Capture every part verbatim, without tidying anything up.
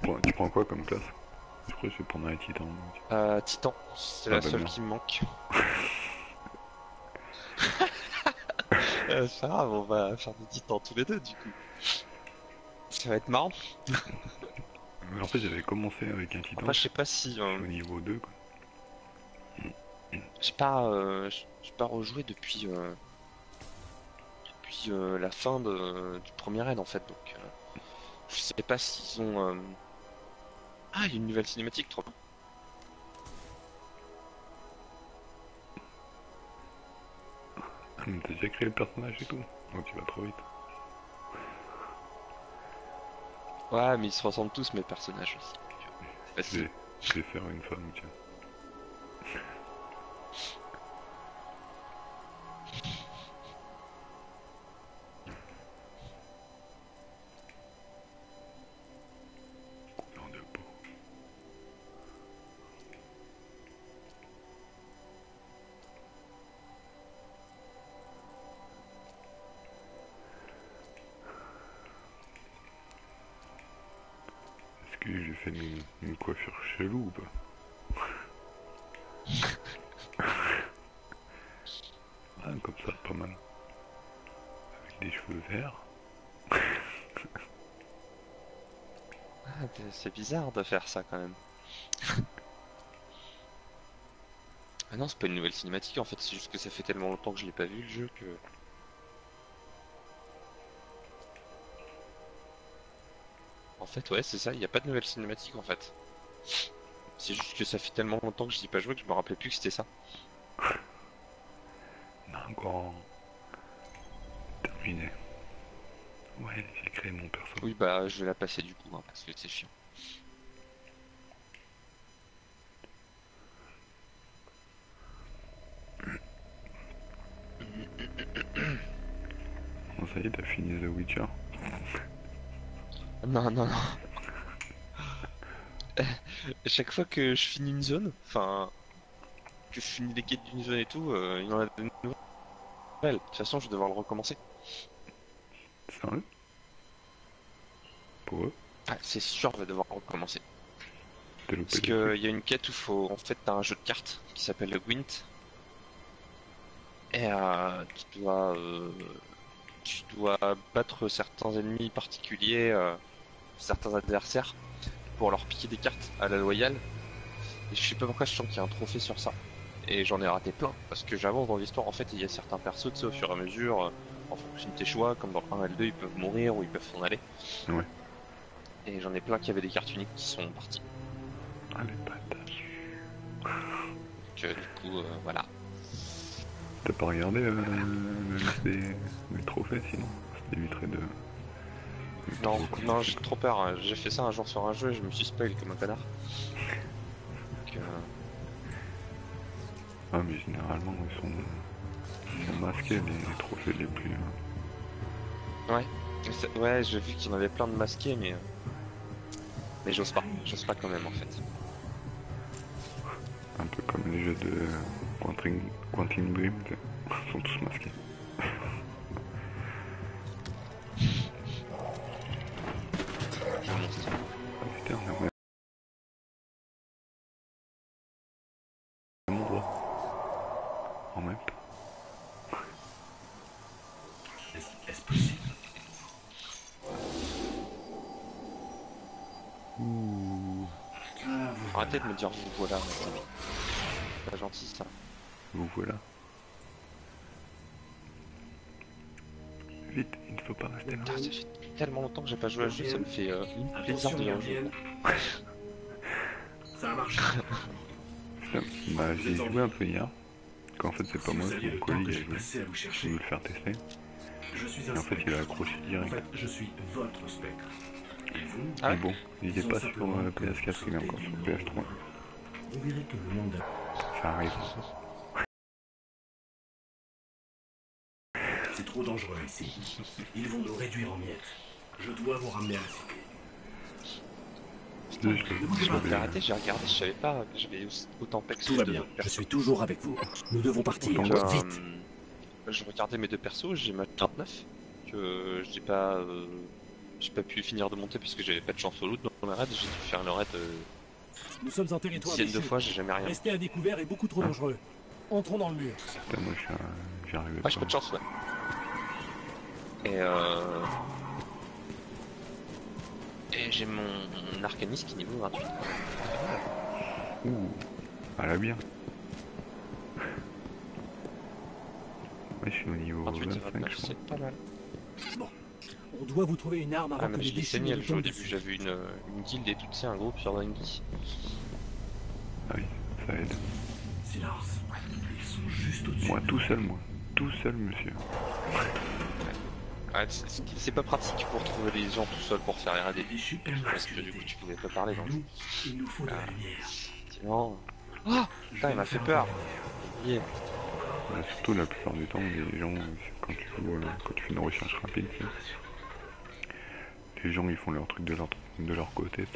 prends, tu prends quoi comme classe? Je crois que je vais prendre un titan. Donc. Euh, Titan, c'est Ah, la bah seule bien. qui me manque. euh, c'est pas grave, on va faire des titans tous les deux du coup. Ça va être marrant. Mais en fait, j'avais commencé avec un titan, Après, je sais pas si. je Euh, suis au niveau deux quoi. j'ai pas, euh, j'ai pas rejoué depuis, euh, depuis euh, la fin de, du premier raid en fait, donc euh, je sais pas s'ils ont. euh, Ah, il y a une nouvelle cinématique, trop bien. Ah, mais t'as déjà créé le personnage et tout. Donc tu vas trop vite. Ouais, mais ils se ressemblent tous mes personnages aussi. donc, euh, C'est Je facile. vais, je vais faire une femme, tiens. Couleur de peau. Est-ce que j'ai fait une, une coiffure chelou ou pas? Ah, comme ça, pas mal. Avec des cheveux verts. Ah, c'est bizarre de faire ça quand même. Ah non, c'est pas une nouvelle cinématique en fait, c'est juste que ça fait tellement longtemps que je l'ai pas vu le jeu que. En fait, ouais, c'est ça, il n'y a pas de nouvelle cinématique en fait. C'est juste que ça fait tellement longtemps que je n'y ai pas joué que je me rappelais plus que c'était ça. Non, encore terminé. Ouais, j'ai créé mon perso. Oui, bah je vais la passer du coup, hein, parce que c'est chiant. Bon, ça y est, t'as fini The Witcher. Non, non, non. Chaque fois que je finis une zone, enfin, que je finis les quêtes d'une zone et tout, euh, il y en a de nouvelles. De toute façon, je vais devoir le recommencer. Sérieux? Pour eux? Ah, c'est sûr, je vais devoir le recommencer. T'as loupé Parce des qu'il trucs? y a une quête où faut, en fait, t'as un jeu de cartes qui s'appelle le Gwent. Et euh, tu dois, euh, tu dois battre certains ennemis particuliers, euh, certains adversaires, pour leur piquer des cartes à la loyale. Et je sais pas pourquoi je sens qu'il y a un trophée sur ça. Et j'en ai raté plein, parce que j'avance dans l'histoire, en fait, il y a certains persos, tu sais, au fur et à mesure, euh, en fonction de tes choix, comme dans le un et le deux, ils peuvent mourir ou ils peuvent s'en aller. Ouais. Et j'en ai plein qui avaient des cartes uniques qui sont parties. Ah, les patates. Donc, euh, du coup, euh, voilà. T'as pas regardé euh, la liste des, des trophées sinon? Ça t'éviterait de... de Non, trop non, commencer, j'ai quoi. trop peur. hein. J'ai fait ça un jour sur un jeu et je me suis spoil comme un connard. Donc, euh, Ah, mais généralement, ils sont, ils sont masqués, les trophées les plus... euh, ouais. Mais c'est- Ouais, j'ai vu qu'il y en avait plein de masqués, mais. euh, Mais j'ose pas. J'ose pas quand même, en fait. un peu comme les jeux de Quantum, Quantum Dream, tu sais. Ils sont tous masqués. Un monstre. Ah putain, on est au même endroit. En même temps. Est-ce est-ce possible? Ouh. Ah, vous Arrêtez de voilà. me dire vous voilà. C'est pas gentil ça. Vous voilà. Vite, il ne faut pas rester là. Putain, ça fait tellement longtemps que j'ai pas joué à ce jeu, ça me fait euh, plaisir Attention, de y rejouer. gardienne. Ça a marché. Putain, bah, j'ai joué un peu hier. Qu'en fait, c'est pas Si moi, vous c'est saviez mon le temps collègue que qui a j'ai joué. passé à vous J'ai chercher. voulu le faire tester. Je suis Et un en fait, il a accroché En direct. fait, je suis votre spectre. Et vous, Ah Mais ouais bon, il Ils est ont pas sur simplement euh, P S quatre, il est sauté encore sur d'une P S trois. on verrait que le monde a... Ça arrive. C'est trop dangereux ici. Ils vont nous réduire en miettes. Je dois vous ramener à la cité. Je l'ai Je sur m'étais les- arrêté, j'ai regardé, je savais pas que j'avais autant perso Tout va de bien. deux Je persos. suis toujours avec vous. Nous devons partir. Donc, Donc, Vite. euh, je regardais mes deux persos, j'ai ma quarante-neuf, que j'ai pas, euh, j'ai pas pu finir de monter parce que j'avais pas de chance au loot dans la raid, j'ai dû faire le raid euh, Nous sommes en une territoire dizaine de déchu. fois, j'ai jamais rien. Rester à découvert est beaucoup trop dangereux. Entrons dans le mur. Putain, moi j'y j'y arrivais Ah, pas. j'ai pas de chance, ouais. Et euh... Et j'ai mon, mon arcaniste qui est niveau vingt-huit. Ouh, elle a bien. Ouais, je suis au niveau vingt-huit et vingt-cinq, vingt-neuf, je crois. c'est pas mal. Bon. On doit vous trouver une arme avant Ah, que mais les je l'ai déchus saigné ne le nous jeu au tombent début, dessus. j'avais une, une guilde et tout, c'est un groupe sur Drangy. Ah oui, ça aide. Silence. Ils sont juste au-dessus. Moi tout seul, moi. Tout seul, monsieur. Ouais, c'est- c'est c'est pas pratique pour trouver des gens tout seul pour faire les Les raids. déchus aiment Parce que du coup, tu pouvais pas parler dans le jeu. Nous, il nous faut de la Ah. lumière. Sinon... Oh putain, il m'a fait peur. Yeah. Bah, surtout la plupart du temps, les gens, quand tu, joues, euh, quand tu fais une recherche rapide, tu sais, les gens ils font leur truc de leur, de leur côté.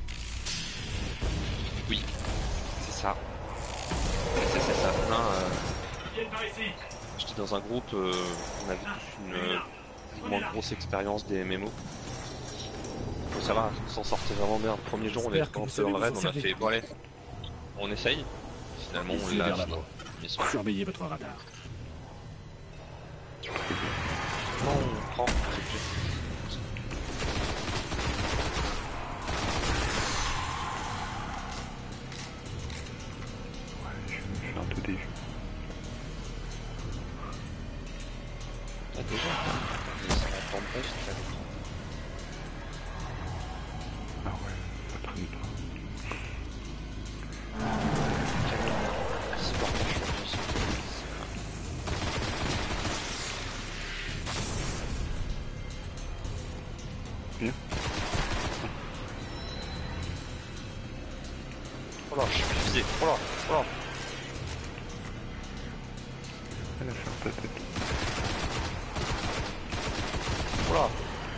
Oui, c'est ça. C'est c'est ça. Non, euh, Viens par ici. j'étais dans un groupe, euh, on avait tous une euh, plus ou moins grosse expérience des M M O. Faut savoir, on s'en sortait vraiment bien. Le premier jour, on est J'espère que vous rentré dans le savez raid, vous on en a fait servir. bon allez, on essaye. Finalement, on Ici, l'a vers fini. là-bas. Mais soit, Surveillez votre radar. comment on prend les objets? Ouais, je vais me faire deux déjeux. Ah déjà, mais ça va prendre pas, c'est pas l'écran. Ah ouais, ça traîne pas. Merci pour ta chance. Bien. Oh là, je suis fusé. Oh là, oh là. Elle a fait ta tête. Oh là.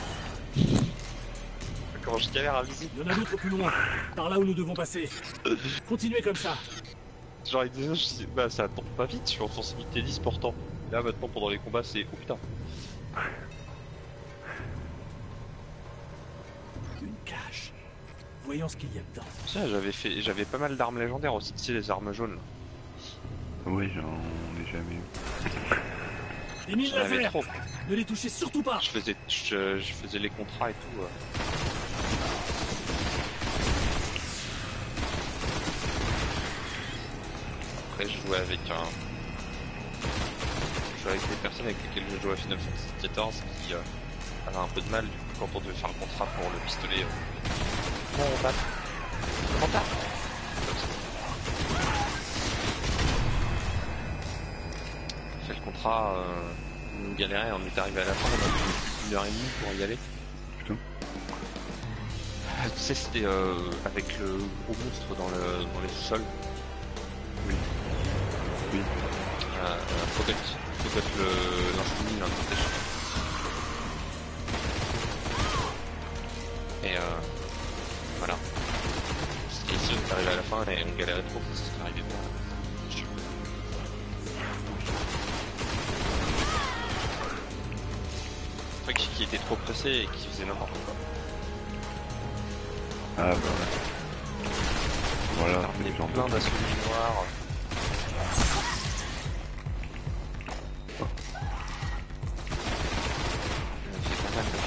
Comment je galère à viser. Il y en a d'autres plus loin, par là où nous devons passer. Continuez comme ça. Genre avec des je sais, bah ça tombe pas vite, je suis en sensibilité dix pourtant. Là maintenant pendant les combats c'est oh putain. Une cache. Voyons ce qu'il y a dedans. Tiens, j'avais fait j'avais pas mal d'armes légendaires aussi, tu sais les armes jaunes. Là. Oui, j'en ai jamais eu. Des mines J'en avais laser. trop. Ne les touchez surtout pas. Je faisais je, je faisais les contrats et tout. euh. Après je jouais avec un. Je jouais avec des personnes avec lesquelles je jouais à Final Fantasy quatorze qui euh, avaient un peu de mal du coup quand on devait faire le contrat pour le pistolet. Euh... Comment on tape Comment on tape Comme ça. On fait le contrat, euh, on galérait, on est arrivé à la fin, on a mis une heure et demie pour y aller. Putain. Ah, tu sais, c'était euh, avec le gros monstre dans, le, dans les sous-sols. Oui. Oui. Euh, faut être, faut être le, l'infini, là, déjà. Et euh, voilà. Et ici, on est arrivé à la fin et on galérait trop parce que c'est arrivé pas. Je suis- Un truc qui était trop pressé et qui faisait n'importe quoi. Ah bah ouais. Voilà, On c'est est le genre de plein truc. d'assauts noirs. On fait pas mal de...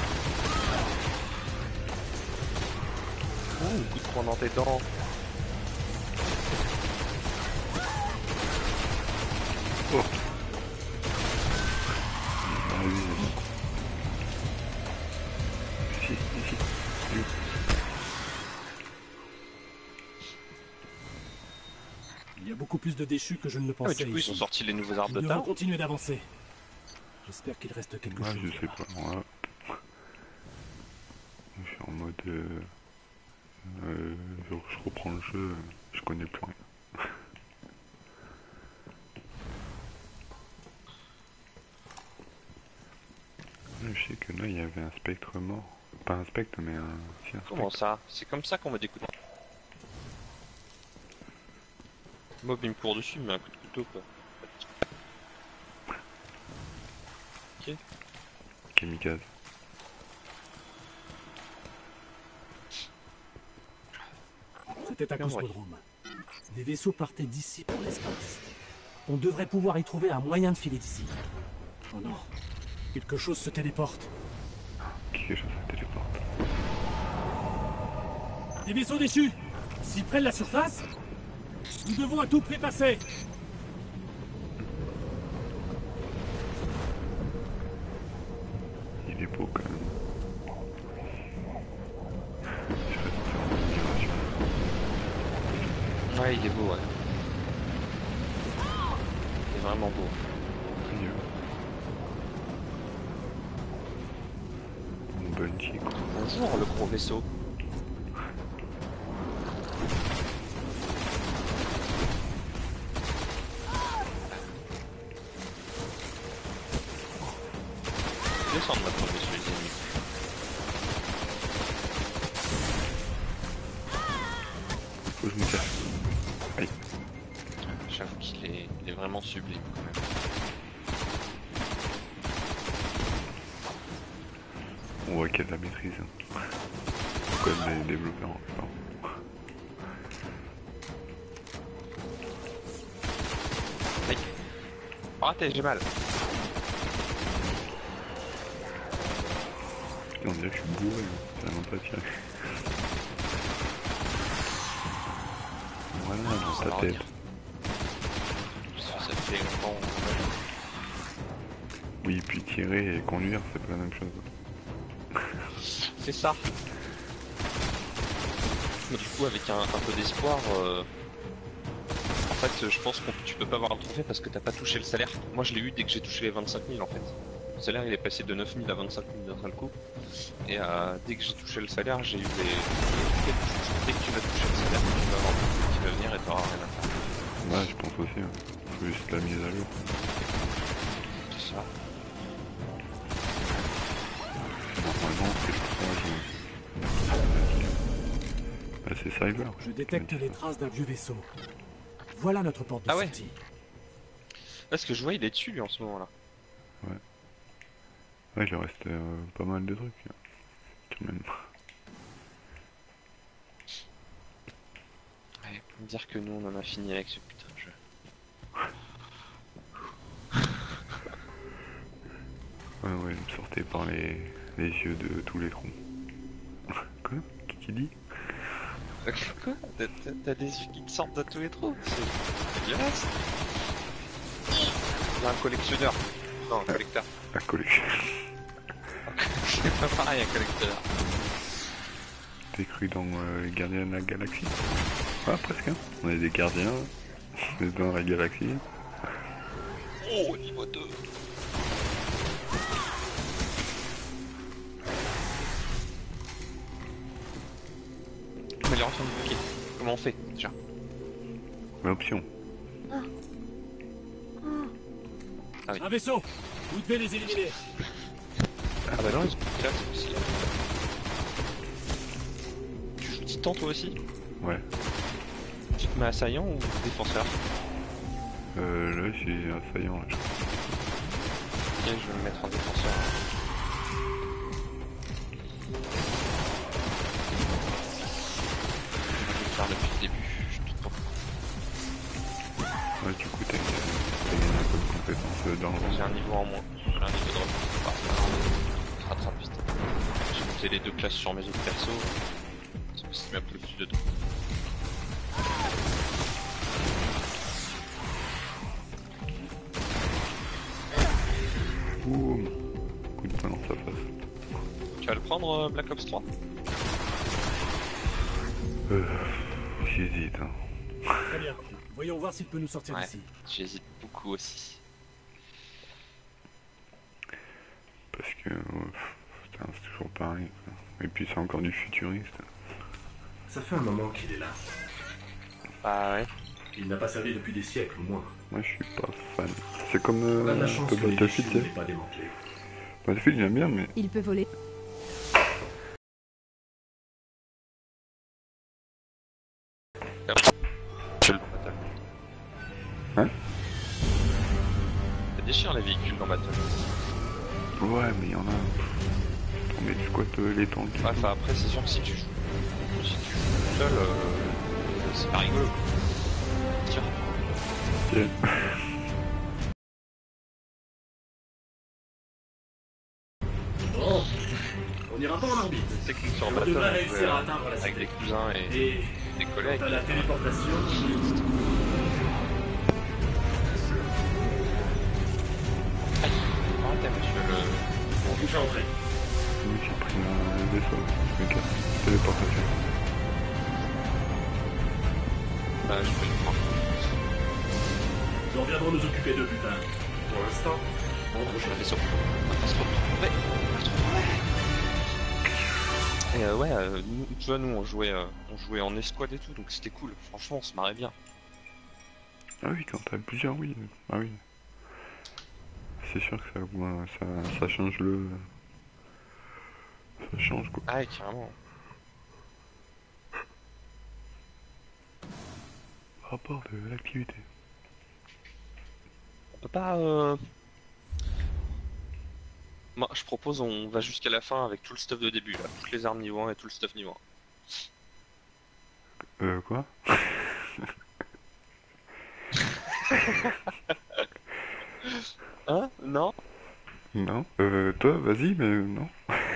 Ouh, coup de poing dans tes dents. Oh. Ah oui, oui. Ici, ici. Oui. Il y a beaucoup plus de déchus que je ne le Ah, mais pensais du coup, ils ici. ont sorti les nouveaux arbres Nous de devons talent. continuer d'avancer. J'espère qu'il reste quelque Moi, chose. je sais pas, moi. Je suis en mode. Euh, euh, je, je reprends le jeu, je connais plus rien. Je sais que là, il y avait un spectre mort. Pas un spectre, mais un. Si, un Comment spectre. ça? C'est comme ça qu'on me découpe. Mob il me court dessus, il me met un coup de couteau quoi. Ok. Kamikaze. Peut-être à Bien vrai. Cosmodrome. Des vaisseaux partaient d'ici pour l'espace. On devrait pouvoir y trouver un moyen de filer d'ici. Oh non. Quelque chose se téléporte. Qui est ça téléporte? Des vaisseaux déchus! S'ils prennent la surface, nous devons à tout prix passer. Il est beau quand même. Je reste en admiration. Ouais, il est beau, ouais. Il est vraiment beau. Oui, euh. Mon Bungie quoi. Bonjour, le gros vaisseau. Descendre maintenant, monsieur les ennemis. Faut que je me cache. Aïe. J'avoue qu'il est, il est vraiment sublime quand même. On voit qu'il y a de la maîtrise. Hein. Comme les développeurs encore. Aïe. Raté, j'ai mal. On dirait que je suis bourré, ça m'a pas tiré. Voilà, dans Ça ta va tête. revenir. Ça ça fait longtemps. Oui, puis tirer et conduire, c'est pas la même chose. C'est ça. Du coup, avec un, un peu d'espoir, euh... en fait, je pense que tu peux pas avoir le trophée parce que t'as pas touché le salaire. Moi, je l'ai eu dès que j'ai touché les vingt-cinq mille en fait. Le salaire, il est passé de neuf mille à vingt-cinq mille d'un seul coup. Et euh, dès que j'ai touché le salaire, j'ai eu les... Dès que tu vas toucher le salaire, tu vas avoir le trophée qui va venir et t'auras rien à faire. Ouais, je pense aussi. Hein. Faut juste la mise à jour. C'est ça. Normalement, c'est le trois juin. Bah, c'est Cyber. Je détecte les traces d'un vieux vaisseau. Voilà notre porte de Ah ouais. sortie. Parce que je vois, il est dessus lui en ce moment là. Ouais, il lui reste euh, pas mal de trucs. Hein. Quand même. Ouais, pour me dire que nous on en a fini avec ce putain de jeu. Ouais, ouais, il me sortait par les, les yeux de tous les troncs. Quoi? Qui qui dit? Quoi? T'as- t'as- T'as des yeux qui te sortent de tous les trous? C'est dégueulasse. Il y a un collectionneur. Non, un collecteur. La collection. C'est pas pareil, un collectionneur. T'es cru dans euh, les gardiens de la galaxie? Ah, presque. Hein. On est des gardiens. On est dans la galaxie. Oh, niveau deux. Amélioration du bouquet. Comment on fait déjà? L'option. Un vaisseau! Vous devez les éliminer. Ah bah non, ils sont là, c'est possible. Tu joues titan toi aussi? Ouais. Tu te mets assaillant ou défenseur? Euh, là, je suis assaillant. Là, je crois. Ok, je vais me mettre en défenseur. Je vais le faire depuis le début, je te trompe. Ouais, du coup, t'as t'as gagné un peu de compétences euh, dans le J'ai vent. un niveau en moins, j'ai un niveau de repos. Ah, ça se rattrape vite. J'ai monté les deux classes sur mes autres persos. C'est ce qui m'a pris le plus de temps. Boum. Coup de poing dans sa face. Tu vas le prendre, euh, Black Ops trois? Euh, J'hésite. Hein. Très bien. Voyons voir s'il peut nous sortir Ouais, d'ici. j'hésite beaucoup aussi. Parce que euh, putain, c'est toujours pareil. Quoi. Et puis c'est encore du futuriste. Ça fait un moment qu'il est là. Bah ouais. Il n'a pas servi depuis des siècles au moins. Moi je suis pas fan. C'est comme On a de euh, la un chance peu que les Battlefield. déchus tu n'aient sais. pas démantelé. Battlefield j'aime bien mais Il peut voler. Je le battle. Hein? Ça déchire les véhicules dans Battle. ouais mais il y en a. Mais tu squattes euh, les tanks. Ouais, enfin après c'est sûr que si tu joues, si tu joues tout seul, euh, c'est pas rigolo. C'est sûr. Ok. Bon, on n'ira pas en orbite. C'est que sur On Baton, devrait on réussir jouait, à euh, atteindre la avec des cité. cousins et Et des collègues. quant à la téléportation, Arrêtez, monsieur le... on touche à entrer. Oui, j'ai pris un vaisseau. Je me casse. Téléportation. Bah, je peux le prendre. Nous reviendrons nous occuper d'eux plus tard. Pour l'instant, on Je prochain. le vaisseau. On va se retrouver. On va se retrouver. Et euh, ouais, euh, nous, tu vois, nous on jouait, euh, on jouait en escouade et tout, donc c'était cool. Franchement, on se marrait bien. Ah oui, quand t'as plusieurs, oui. Ah oui. C'est sûr que ça, ouais, ça, ça change le... Ça change quoi. Ah ouais, carrément. Rapport de l'activité. On peut pas... Euh... Moi, je propose, on va jusqu'à la fin avec tout le stuff de début, là. Toutes les armes niveau un et tout le stuff niveau un. Euh, quoi? Hein? Non? Non. Euh, toi, vas-y, mais non.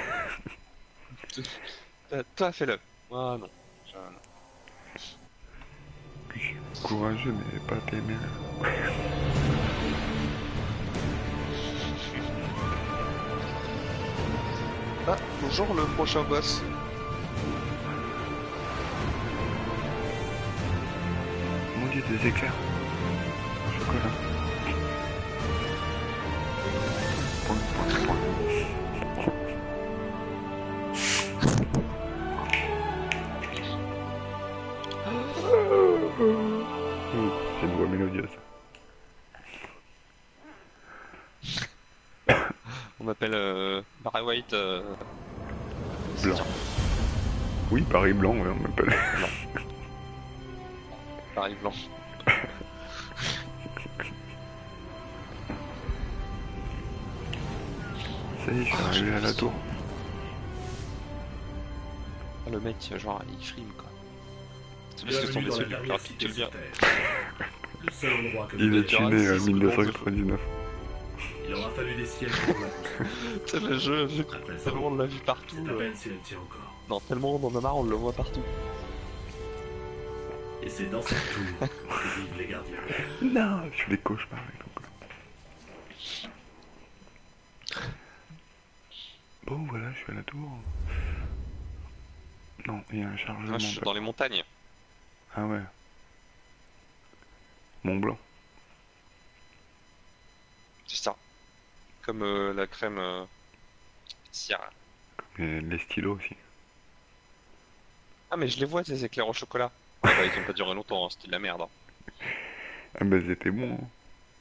Toi, toi, fais-le. Ah non. Je- non. Je suis courageux, mais pas téméraire. Ah, bonjour le prochain boss. Mon dieu, des éclairs. Au chocolat. Point, point, point. Ouh, c'est une voix mélodieuse. On m'appelle euh, Barry White. Euh... Blanc. Oui, Paris blanc, ouais, on m'appelle. Barry Blanc. Ça y est, je suis arrivé à la tour. Ah, le mec, genre, il frime quoi. C'est parce que son Bienvenue dans vaisseau la il est plus dernière rapide que cité le sur mien. Terre. Le seul endroit que Il vous est tu auras tuné à six mille deux cent secondes. quatre-vingt-dix-neuf. Il aura fallu des siècles pour la construire. C'est le jeu, je... À présent, tellement on l'a vu partout. c'est à euh. peine si elle tient encore. Non, tellement on en a marre, on le voit partout. Et c'est dans cette tour que vivent les gardiens. Non, je fais des cauchemars avec donc. Bon, voilà, je suis à la tour. Non, il y a un chargement. Moi, je suis dans les montagnes. Ah ouais. Mont Blanc. C'est ça. Comme euh, la crème euh, Sierra. Et les stylos aussi. Ah, mais je les vois, ces éclairs au chocolat. Ah bah, ils ont pas duré longtemps, hein, c'était de la merde. Hein. Ah bah c'était bon. Hein.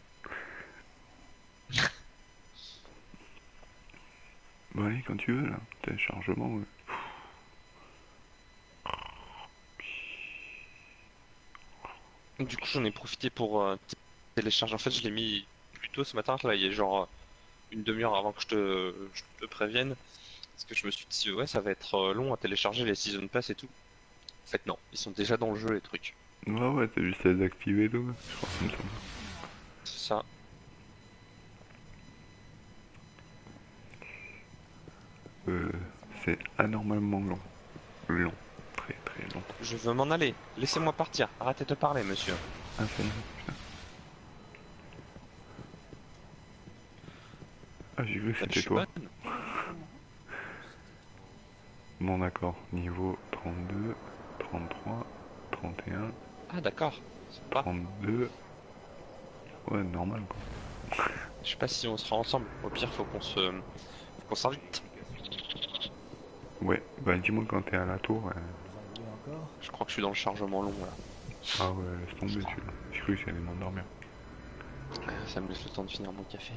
Bon allez, quand tu veux là. Téléchargement, ouais. Du coup, j'en ai profité pour euh, télécharger. En fait, je l'ai mis plus tôt ce matin. Là, il y a genre euh, une demi-heure avant que je te, je te prévienne. Parce que je me suis dit, ouais, ça va être euh, long à télécharger les Season Pass et tout. En fait, non, ils sont déjà dans le jeu, les trucs. Ouais, ouais, t'as juste à les activer et tout. Je crois comme ça. C'est ça. Euh, c'est anormalement long. Long. Très très long. Je veux m'en aller. Laissez-moi partir. Arrêtez de parler, monsieur. Ah, ça y est, putain. Ah, j'ai cru que Bah, je c'était suis toi. bonne. Bon, d'accord. Niveau trente-deux, trente-trois, trente et un, Ah, d'accord. C'est pas. trente-deux. Ouais, normal quoi. Je sais pas si on sera ensemble. Au pire, faut qu'on se, faut qu'on s'invite. Ouais, bah dis-moi quand t'es à la tour. euh, Je crois que je suis dans le chargement long là. Ah ouais, laisse tomber celui-là. J'ai cru que j'allais m'endormir. Ça me laisse le temps de finir mon café.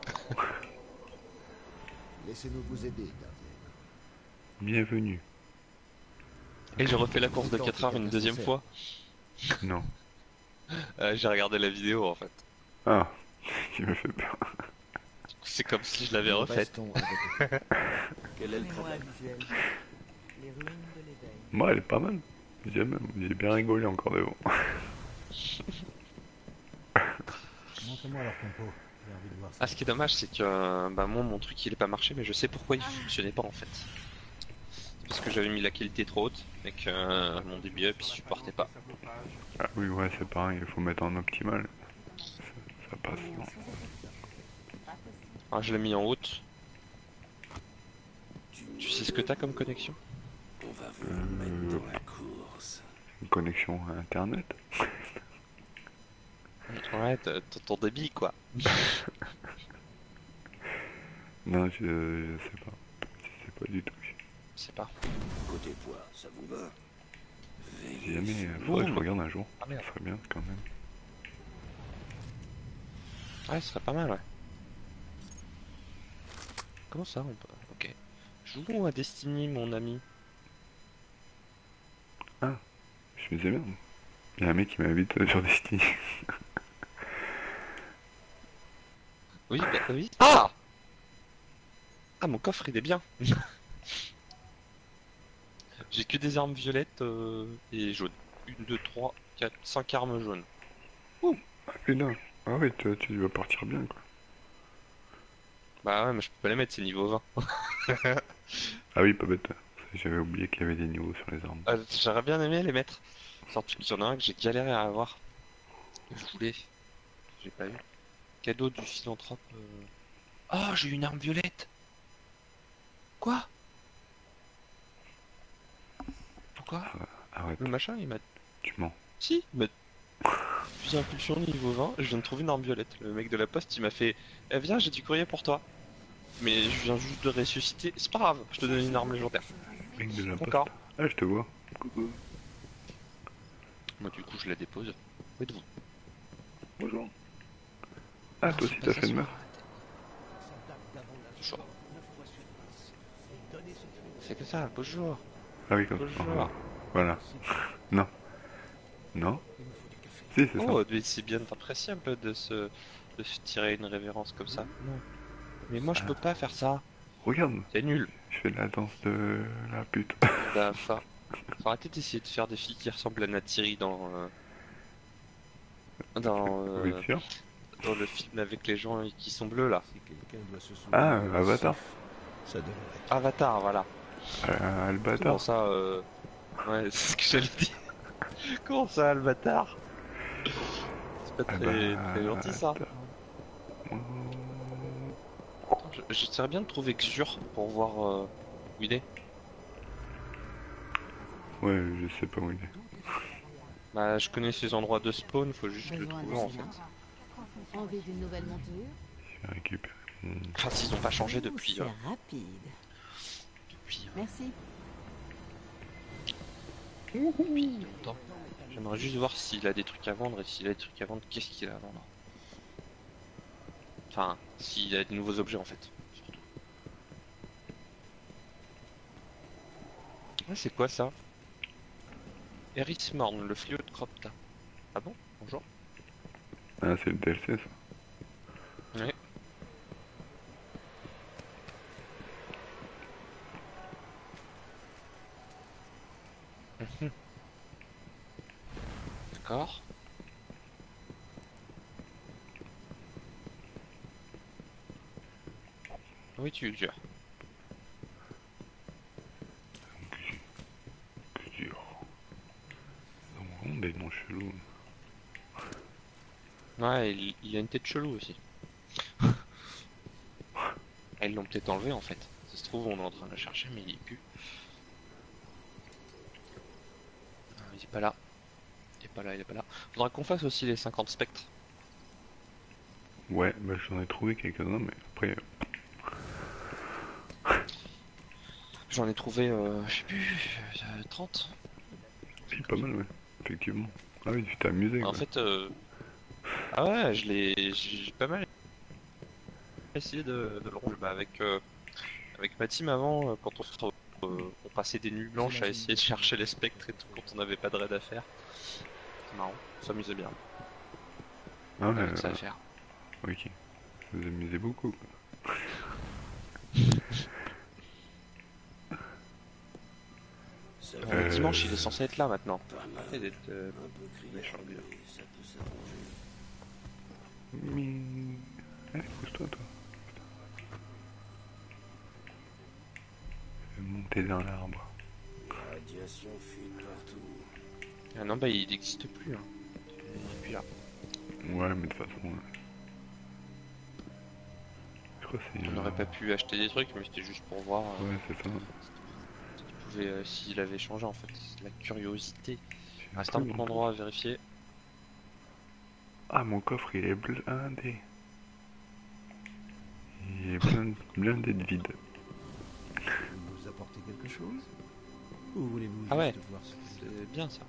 Laissez-nous vous aider, gardien. Bienvenue. Et j'ai refait la course de quatre heures une deuxième fois. Non. Euh, j'ai regardé la vidéo en fait. Ah, qui me fait peur. C'est comme si je l'avais Nous refaite. restons avec eux. Quel est le travail visuel? Les ruines de l'éveil. Moi, elle est pas mal. J'ai même, j'ai bien rigolé encore devant. Montrez-moi leur compo. J'ai envie de voir ça. Ah, ce qui est dommage, c'est que euh, bah, moi, mon truc il est pas marché, mais je sais pourquoi il fonctionnait pas en fait. C'est parce que j'avais mis la qualité trop haute et que euh, mon D B up il supportait pas. Ah oui, ouais, c'est pareil, il faut mettre en optimal. Ça, ça passe, non. Alors, je l'ai mis en haute. Tu sais ce que t'as comme connexion? On va vous mettre dans la course. Une connexion à internet. Ouais, t'as- t'as ton débit quoi. Non, je, je sais pas. Je sais pas du tout. Je sais pas. Côté poids, ça vous va? J'ai jamais. Veillez. Faudrait que je regarde un jour. Ah merde. Ça serait bien quand même. Ouais, ce serait pas mal, ouais. Comment ça on peut... Ok. Jouons à Destiny, mon ami. Je me disais merde. Il y a un mec qui m'invite euh, sur Destiny. Oui, bah oui. Ah Ah, mon coffre, il est bien. J'ai que des armes violettes euh, et jaunes. Une, deux, trois, quatre, cinq armes jaunes. Ah putain. Ah oui, tu, tu vas partir bien quoi. Bah ouais, mais je peux pas les mettre, c'est niveau vingt. Ah oui, pas bête. J'avais oublié qu'il y avait des niveaux sur les armes. Ah, j'aurais bien aimé les mettre. Surtout qu'il y en a un que j'ai galéré à avoir. Je voulais. J'ai pas eu. Cadeau du philanthrope. euh. Oh, j'ai une arme violette. Quoi? Pourquoi? Arrête, Le machin, il m'a... tu mens. Si, il m'a... Fusil impulsion niveau vingt, je viens de trouver une arme violette. Le mec de la poste, il m'a fait eh, viens, j'ai du courrier pour toi. Mais je viens juste de ressusciter. C'est pas grave, je te donne une arme légendaire. Mec de la poste. Encore. Ah, je te vois. Coucou. Moi, du coup, je la dépose. Où êtes-vous? Bonjour. Ah, toi aussi c'est t'as pas fait ça, une ce meuf. Bonjour. C'est que ça, bonjour. Ah oui, comme Bonjour. ça. Voilà. Non. Non. Si, c'est Oh, mais c'est bien appréciable de se... de se tirer une révérence comme ça. Non. Mais moi, je peux pas faire ça. ça. Regarde, C'est nul. je fais la danse de la pute. Bah, faut... faut arrêter d'essayer de faire des filles qui ressemblent à Natsiri dans... euh, Dans, euh, Oui, sûr. dans le film avec les gens qui sont bleus là. Si quelqu'un doit se souvenir Ah, de Avatar. Sif, ça devrait être. Avatar, voilà. Euh, Comment Albatar. ça euh... Ouais, c'est ce que j'allais dire. Comment ça, le bâtard? C'est pas Ah très, bah, très gentil ça. attends. Attends, je- J'essaierais bien de trouver Xur pour voir euh, où il est. Ouais, je sais pas où il est. Bah, je connais ses endroits de spawn, faut juste le Besoin trouver en d'assistance fait. Envie d'une nouvelle monture? Je vais récupérer mon... Enfin, s'ils ont pas changé Ouh, depuis. c'est euh, rapide. depuis, euh, Merci. depuis longtemps. J'aimerais juste voir s'il a des trucs à vendre et s'il a des trucs à vendre, qu'est-ce qu'il a à vendre. Enfin, s'il a des nouveaux objets en fait. Surtout. Ouais, c'est quoi ça? Eris Morn, le fléau de Cropta. Ah bon? Bonjour. Ah, c'est le D L C ça. Ouais. Mhm. D'accord. Oui, tu dur. Que dur. Ils ont vraiment des noms chelous. Ouais, il, il a une tête chelou aussi. Ils l'ont peut-être enlevé en fait. Ça se trouve, on est en train de la chercher, mais il est plus. Ah, il est pas là. Il est pas là, il est pas là. Faudra qu'on fasse aussi les cinquante spectres. Ouais, bah j'en ai trouvé quelques-uns, mais après... euh, J'en ai trouvé, euh, je sais plus, euh, trente. C'est pas mal, ouais. Effectivement. Ah oui, tu t'es amusé, En quoi. fait, euh... ah ouais, je l'ai, j'ai pas mal essayé de, de le ronger. Bah, avec, euh, avec ma team avant, euh, quand on, se- euh, on passait des nuits blanches à essayer de chercher les spectres et tout quand on n'avait pas de raid à faire. C'est marrant, on s'amusait bien Ah ouais, avec ça à euh, faire. ok. Vous vous amusez beaucoup, quoi. Ça Euh, va Euh, Dimanche, il est censé être là maintenant. pas mal. Arrêtez d'être euh, Un peu criard, méchant, le gars. mais ça peut s'arranger. Mais... Allez, pousse-toi, toi. Je vais monter dans l'arbre. La radiation fuit partout. Ah non, bah il n'existe plus. Hein. Il est plus là. Ouais, mais de toute façon... euh, Je crois que c'est... On euh, aurait pas pu acheter des trucs, mais c'était juste pour voir euh, Ouais, c'est ça. s'il pouvait, euh, s'il avait changé en fait. C'est la curiosité. J'ai un Reste peu un mon bon endroit à vérifier. Ah, mon coffre, il est blindé. Il est plein, blindé de vide. Vous nous apportez quelque chose? Ou voulez-vous Ah ouais. juste voir ce que C'est bien ça.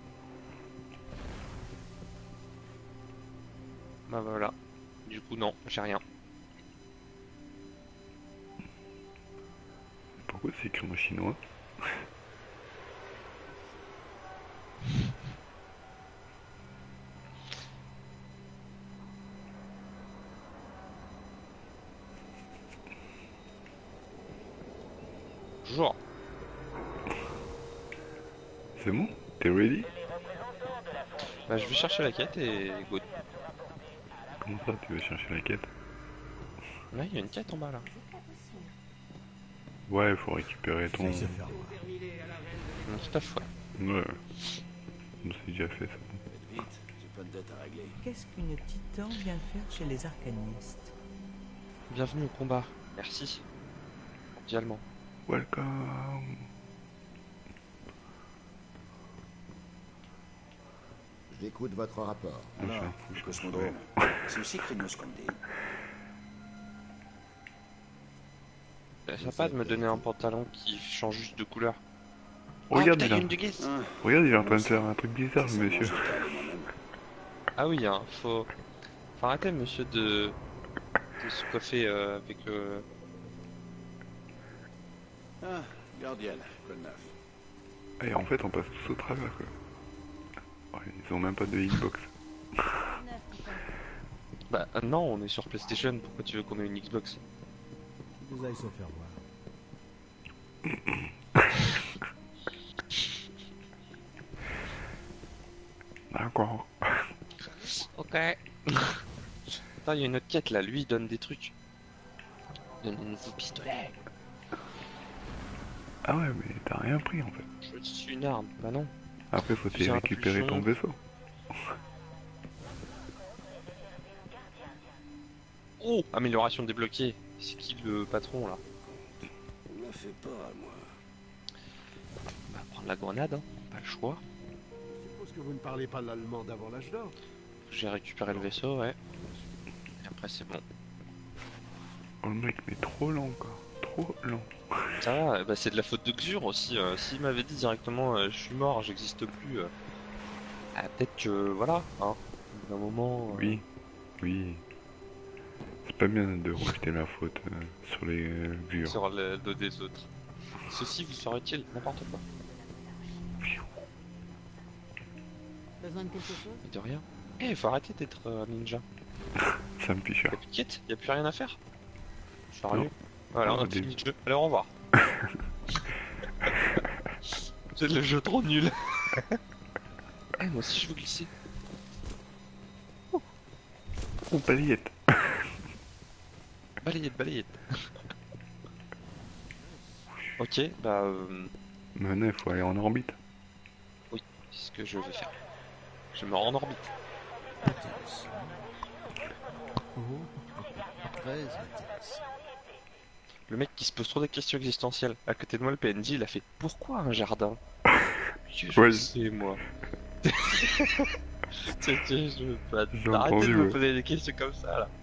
Bah voilà. Du coup non, j'ai rien. Pourquoi c'est écrit en chinois? Toujours. C'est bon? T'es ready? Bah je vais chercher la quête et go. Comment ça, tu veux chercher la quête? Ouais, il y a une quête en bas là. Ouais, faut récupérer ton... se faire voir. Non, tout à fait. Ouais. On s'est déjà fait ça. Faites vite, j'ai pas de dette à régler. Qu'est-ce qu'une titan vient faire chez les arcanistes? Bienvenue au combat. Merci. Cordialement. Welcome. J'écoute votre rapport. Enfin, Alors, faut que je Cosmodrome, c'est aussi Krynos Condé. C'est sympa de me donner un pantalon qui change juste de couleur. Regarde, oh, il putain, a... il y a une déguise. Hein, Regarde, il est en train de faire un truc bizarre, c'est le monsieur. seulement Zeta et moi-même. Ah oui, hein, faut... faut arrêter monsieur de, de se coiffer euh, avec euh... Ah, gardienne, quoi de neuf? Et en fait, on passe tous au travers, quoi. Ouais, ils ont même pas de Xbox. Bah euh, non, on est sur PlayStation, pourquoi tu veux qu'on ait une Xbox? Vous allez s'en faire voir. D'accord. Ok. Attends, il y a une autre quête là, lui il donne des trucs. Il donne un nouveau pistolet. Ah ouais, mais t'as rien pris, en fait. Je suis une arme, bah non. Après, faut J'ai t'y un récupérer impulsion. ton vaisseau. Oh, amélioration débloquée. C'est qui le patron là? Il m'a fait peur à moi. On va prendre la grenade, hein. Pas le choix. Je suppose que vous ne parlez pas l'allemand d'avant l'âge d'or. J'ai récupéré le vaisseau, ouais. Et après c'est bon. Oh, le mec, mais trop lent, quoi. Trop lent. Ça va, bah, c'est de la faute de Xur aussi. euh, S'il m'avait dit directement euh, je suis mort, j'existe plus. euh, ah, peut-être que voilà, hein. D'un moment. euh, Oui. Oui. C'est pas bien de rejeter la faute euh, sur les euh, vieux. Sur le dos des autres. Ceci vous serait-il n'importe quoi? Besoin de quelque chose? Mais de rien. Eh, faut arrêter d'être euh, ninja. Ça me piche. Y'a plus de quête, y'a plus rien à faire. Sérieux? Non. Voilà, Non, on a des- fini le jeu. Allez, au revoir. C'est le jeu trop nul. Eh, moi aussi je veux glisser. Oh, balayette. Balayette, balayette. Ok, bah euh, Maintenant, il faut aller en orbite. c'est ce que je vais faire. Je me rends en orbite. Intéressant. Oh, très intéressant. Le mec qui se pose trop de questions existentielles. À côté de moi, le P N J, il a fait pourquoi un jardin? Que je Ouais. sais, moi. C'est que je veux pas. J'ai Arrêtez entendu, de me ouais. poser des questions comme ça là.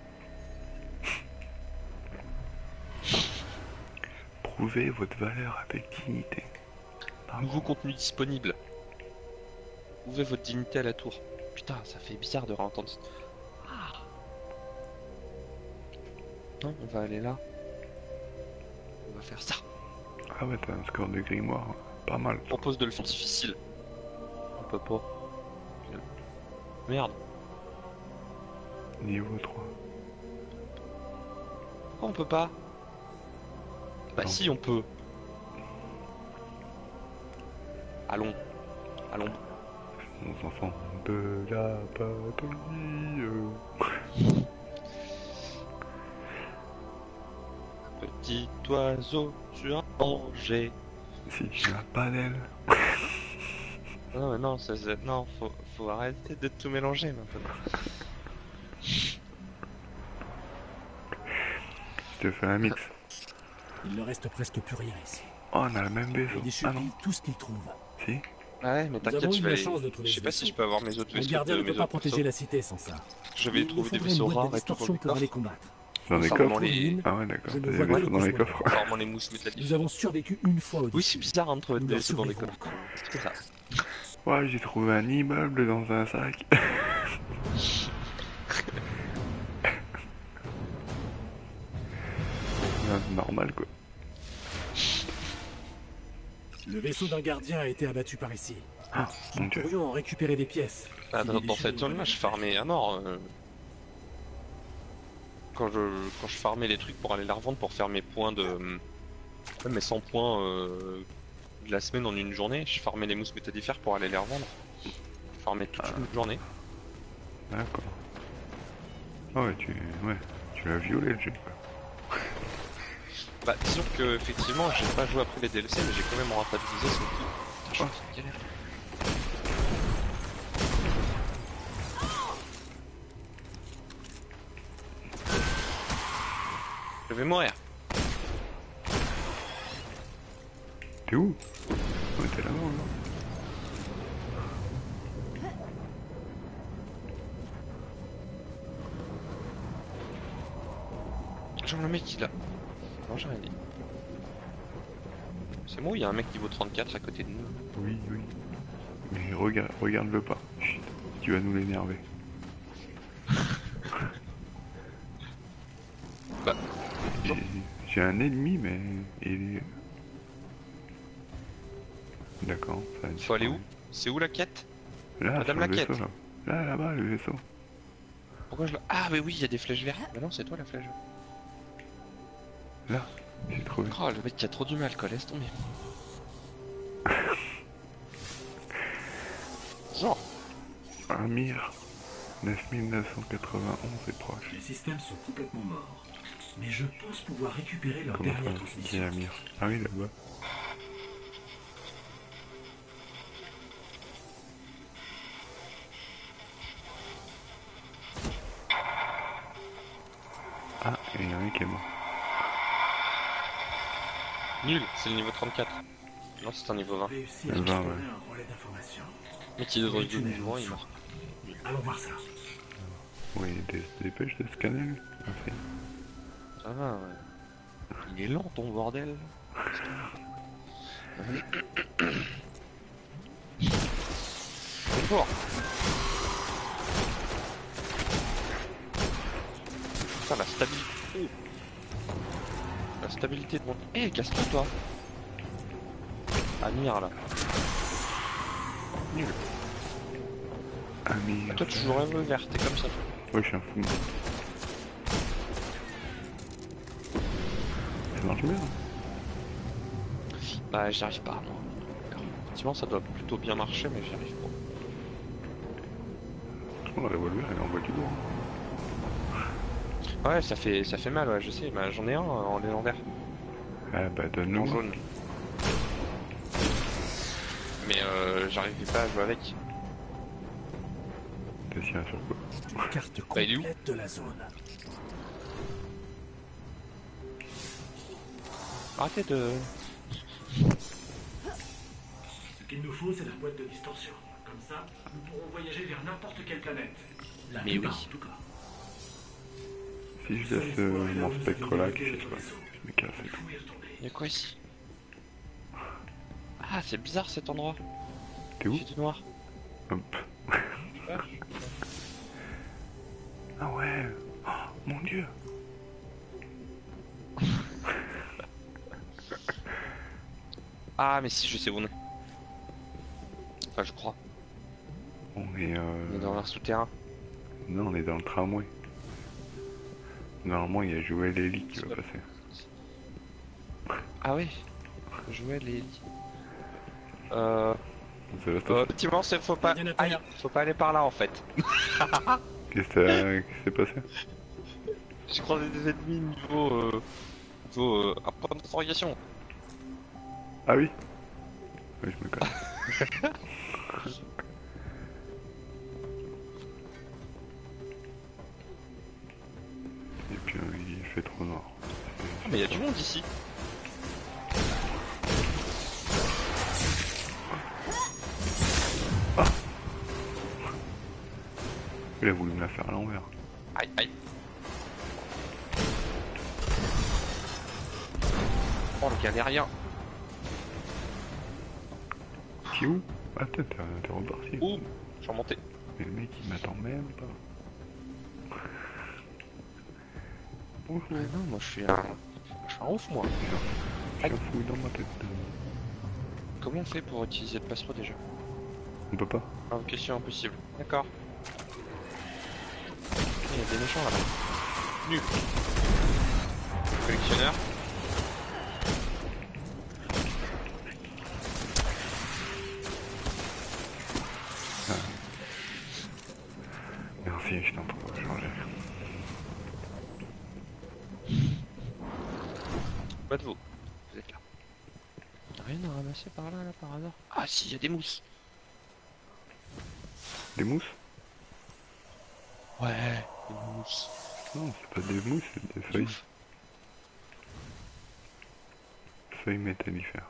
Prouvez votre valeur avec dignité. Nouveau contenu disponible. Ouvrez votre dignité à la tour. Putain, ça fait bizarre de réentendre. ce- Ah. Non, on va aller là. On va faire ça. Ah ouais, t'as un score de grimoire. hein. Pas mal. Je propose de le faire difficile. On peut pas. Merde. Niveau trois. Pourquoi on peut pas? Bah Non. si, on peut. Allons. Allons. Nos enfants de la patrie. Petit oiseau sur un danger. Si tu n'as pas d'aile. Non, mais non, ça, ça- non faut, faut arrêter de tout mélanger maintenant. Je te fais un mix. Il ne reste presque plus rien ici. Oh, on a le même vaisseau. Les déchus Ah non, pillent tout ce qu'ils trouvent. si. Ah ouais, mais Nous t'inquiète, avons je eu vais la aller- chance de trouver Je sais ce pas si vaisseau. je peux avoir mes autres Un vaisseaux. gardien de ne peut mes pas autres protéger vaisseaux. la cité sans ça. Je vais Il nous trouver des faudrait vaisseaux une boîte rares de et tout dans distorsion les pour aller coffres. combattre. Dans des Sans coffres. trouver une, Ah ouais, d'accord. je ne T'as des vois pas vaisseaux le dans les cosmos. coffres. Apparemment les mousses métalliques. Nous avons survécu une fois au Oui, c'est bizarre hein, de trouver Nous des leur vaisseaux dans les survivrons coffres. encore. C'est ça. Ouais, j'ai trouvé un immeuble dans un sac. Ouais, normal quoi. Le vaisseau d'un gardien a été abattu par ici. Ah, mon Nous dieu. pourrions en récupérer des pièces. Ah, Si dans, les dans déchus cette ne zone-là, peuvent je pas farmais à mort. euh. Quand je quand je farmais les trucs pour aller les revendre pour faire mes points de ouais, mes cent points euh, de la semaine en une journée, je farmais les mousses métallifères pour aller les revendre. Je farmais toute une journée. D'accord. Ah ouais, tu, ouais, tu l'as violé le jeu quoi. Bah disons que effectivement j'ai pas joué après les D L C mais j'ai quand même rentabilisé ce truc. Putain, je suis en train de galérer. Je vais mourir. T'es où? Ouais, t'es là-bas là. Genre le mec il a... Non j'ai rien dit. C'est moi ou il y a un mec niveau trente-quatre à côté de nous? Oui, oui. Mais regarde, regarde-le pas. Chut, tu vas nous l'énerver. Bah... J'ai- J'ai un ennemi, mais il est... D'accord, ça a Faut aller où? disparu. C'est où la quête? Là, Madame sur le la vaisseau, quête. là. Là, là-bas, le vaisseau. Pourquoi je la... Ah mais oui il y a des flèches vertes. Bah non c'est toi la flèche. Là, j'ai trouvé. Oh le mec qui a trop du mal quoi, laisse tomber. Genre. Amir, neuf mille neuf cent quatre-vingt-onze est proche. Les systèmes sont complètement morts. Mais je pense pouvoir récupérer leur Comment dernière ça, qui est transmission. Amir? Ah oui, là-bas. Ah, il y en a un qui est mort. Nul, c'est le niveau trente-quatre. Non c'est un niveau vingt. Réussi à Le vingt, récupérer ouais. un relais d'information. Mais qui est dans le Tu mets mouvement, en il dessous. meurt. Allons voir ça. Oui, des dépêche de scanner, lui. Ah, c'est- Ça va, ouais. Il est lent ton bordel. Bonjour. Putain, la stabilité. Oh. La stabilité de mon... Eh, casse-toi, toi. Amir, là. Nul. Amir. Ah, toi, tu jouerais le vert, t'es comme ça. Ouais, je suis un fou. Ça marche bien. Bah, j'y arrive pas, moi. Effectivement, ça doit plutôt bien marcher, mais j'y arrive pas. Oh, la revolver, elle envoie du lourd. Ouais, ça fait, ça fait mal, ouais, je sais. Bah, j'en ai un euh, en légendaire, Ah bah, en donne-nous. jaune. Mais euh, j'arrivais pas à jouer avec. T'es sûr sur quoi? Une carte Bah, il est où complète de la zone. Arrêtez de... Ce qu'il nous faut, c'est la boîte de distorsion. Comme ça, nous pourrons voyager vers n'importe quelle planète. La Mais plupart, oui. en tout cas. Si je laisse euh, mon spectre là, qui fait quoi? Je me casse et tout. Y'a quoi ici? Ah, c'est bizarre cet endroit. T'es où? Il fait du noir. Hop. Ah ouais. Oh, mon dieu. Ah, mais si, je sais où on est. Enfin, je crois. On est euh... On est dans un souterrain. Non, on est dans le tramway. Normalement, il y a Joël et Ellie qui va C'est passer. Ah oui. Jouer les lits. Euh... C'est la Euh, station. effectivement, c'est faut pas. Ordinateur. Aïe, faut pas aller par là en fait. Qu'est-ce que t'as- qu'est-ce qui s'est passé? J'ai croisé des ennemis niveau. Euh, niveau. Euh, un point d'interrogation. Ah oui. Oui, je me connais. Et puis euh, il fait trop noir. Ah, mais il y a du monde ici. Il a voulu me la faire à l'envers. Aïe, aïe. Oh le galérien. T'es où? Ah t'es t'es t'es reparti. Ouh, je suis remonté. Mais le mec il m'attend même pas. Bonjour. Ah non, moi je suis un. Je suis un ouf moi. Je suis un fouille dans ma tête. Comment on fait pour utiliser le passeport déjà? On peut pas. Invocation impossible. D'accord. Il y a des méchants là-bas. Nul. Collectionneur. Merci, je t'en prie, changer. Pas de vous. Vous êtes là. Rien à ramasser par là, là, par hasard. Ah si, il y a des mousses. Des mousses? Ouais, des mousses. Non, c'est pas des mousses, c'est des feuilles. Ouf. Feuilles métallifères.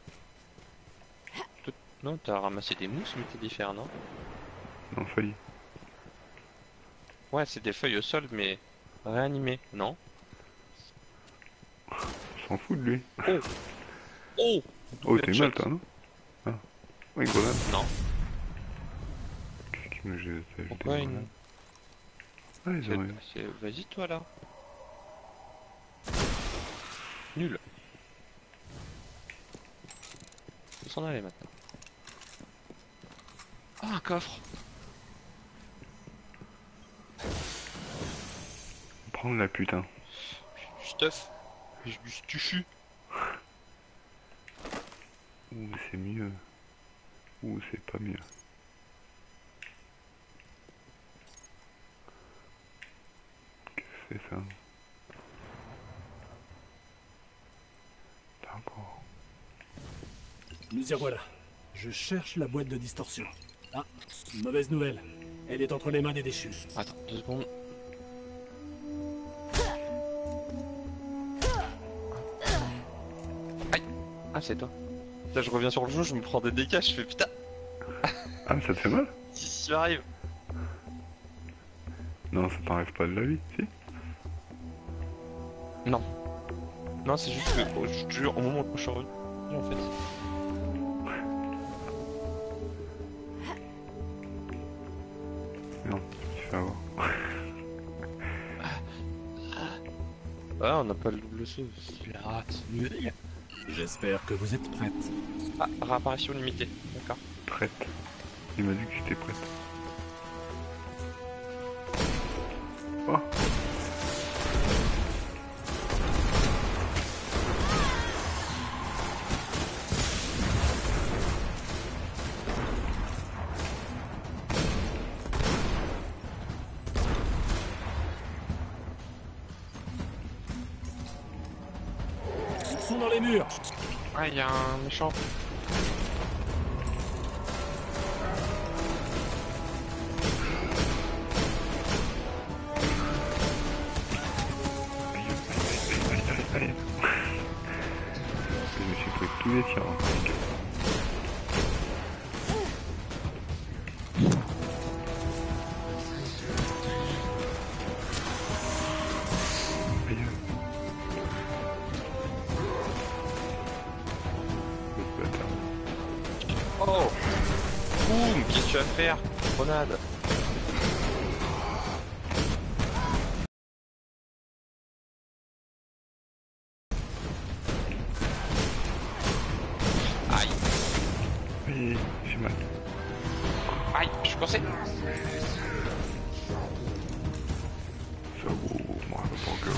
Non, t'as ramassé des mousses, mais t'es différent, non? Non, feuilles. Ouais, c'est des feuilles au sol, mais réanimées, non? On s'en fout de lui. Oh Oh Oh, t'es Headshot. mal toi, non? Ah. Oui, grenade. Non. Qu'est-ce qui me jette? Pourquoi une... Ah, ils C'est- ont rien. c'est- Vas-y, toi, là. Nul. Faut s'en aller, maintenant. Ah, un coffre. Prendre la putain. Du stuff. Du du stufu. Ouh, c'est mieux. Ouh, c'est pas mieux. Qu'est-ce que c'est ça? D'accord. Nous y revoilà. Je cherche la boîte de distorsion. Ah, mauvaise nouvelle. Elle est entre les mains des déchus. Attends, deux secondes. Aïe. Ah, c'est toi. Là, je reviens sur le jeu, je me prends des dégâts, je fais putain. Ah, mais ça te fait mal? Si, si, m'arrive. Non, ça t'enlève pas de la vie, si? Non. Non, c'est juste que oh, je te jure, au moment où je suis revenu, en fait. Non, tu fais avoir. Ah, on n'a pas le double saut. Pirate. J'espère que vous êtes prête. Ah, réapparition limitée. D'accord. Prête. Il m'a dit que j'étais prête. Oh. Ils sont dans les murs. Ah, il y a un méchant. Aïe, aïe, aïe, aïe, aïe. Je me suis pris tous les tirs. hein. Aïe. Le bâtard. Oh Boum. Qu'est-ce que tu vas faire? Grenade. Aïe. Aïe, j'ai mal. Aïe, je suis coincé. Ça vaut moi le banque.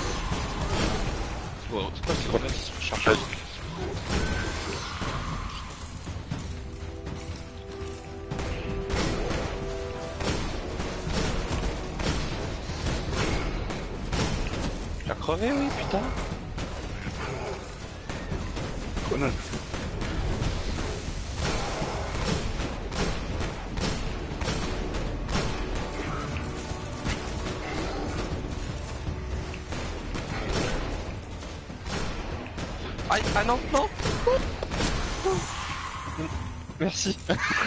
Bon, c'est quoi ces grenades qui sont chargées? crever, oui, putain. Grenade. Aïe, ah non, non. Merci.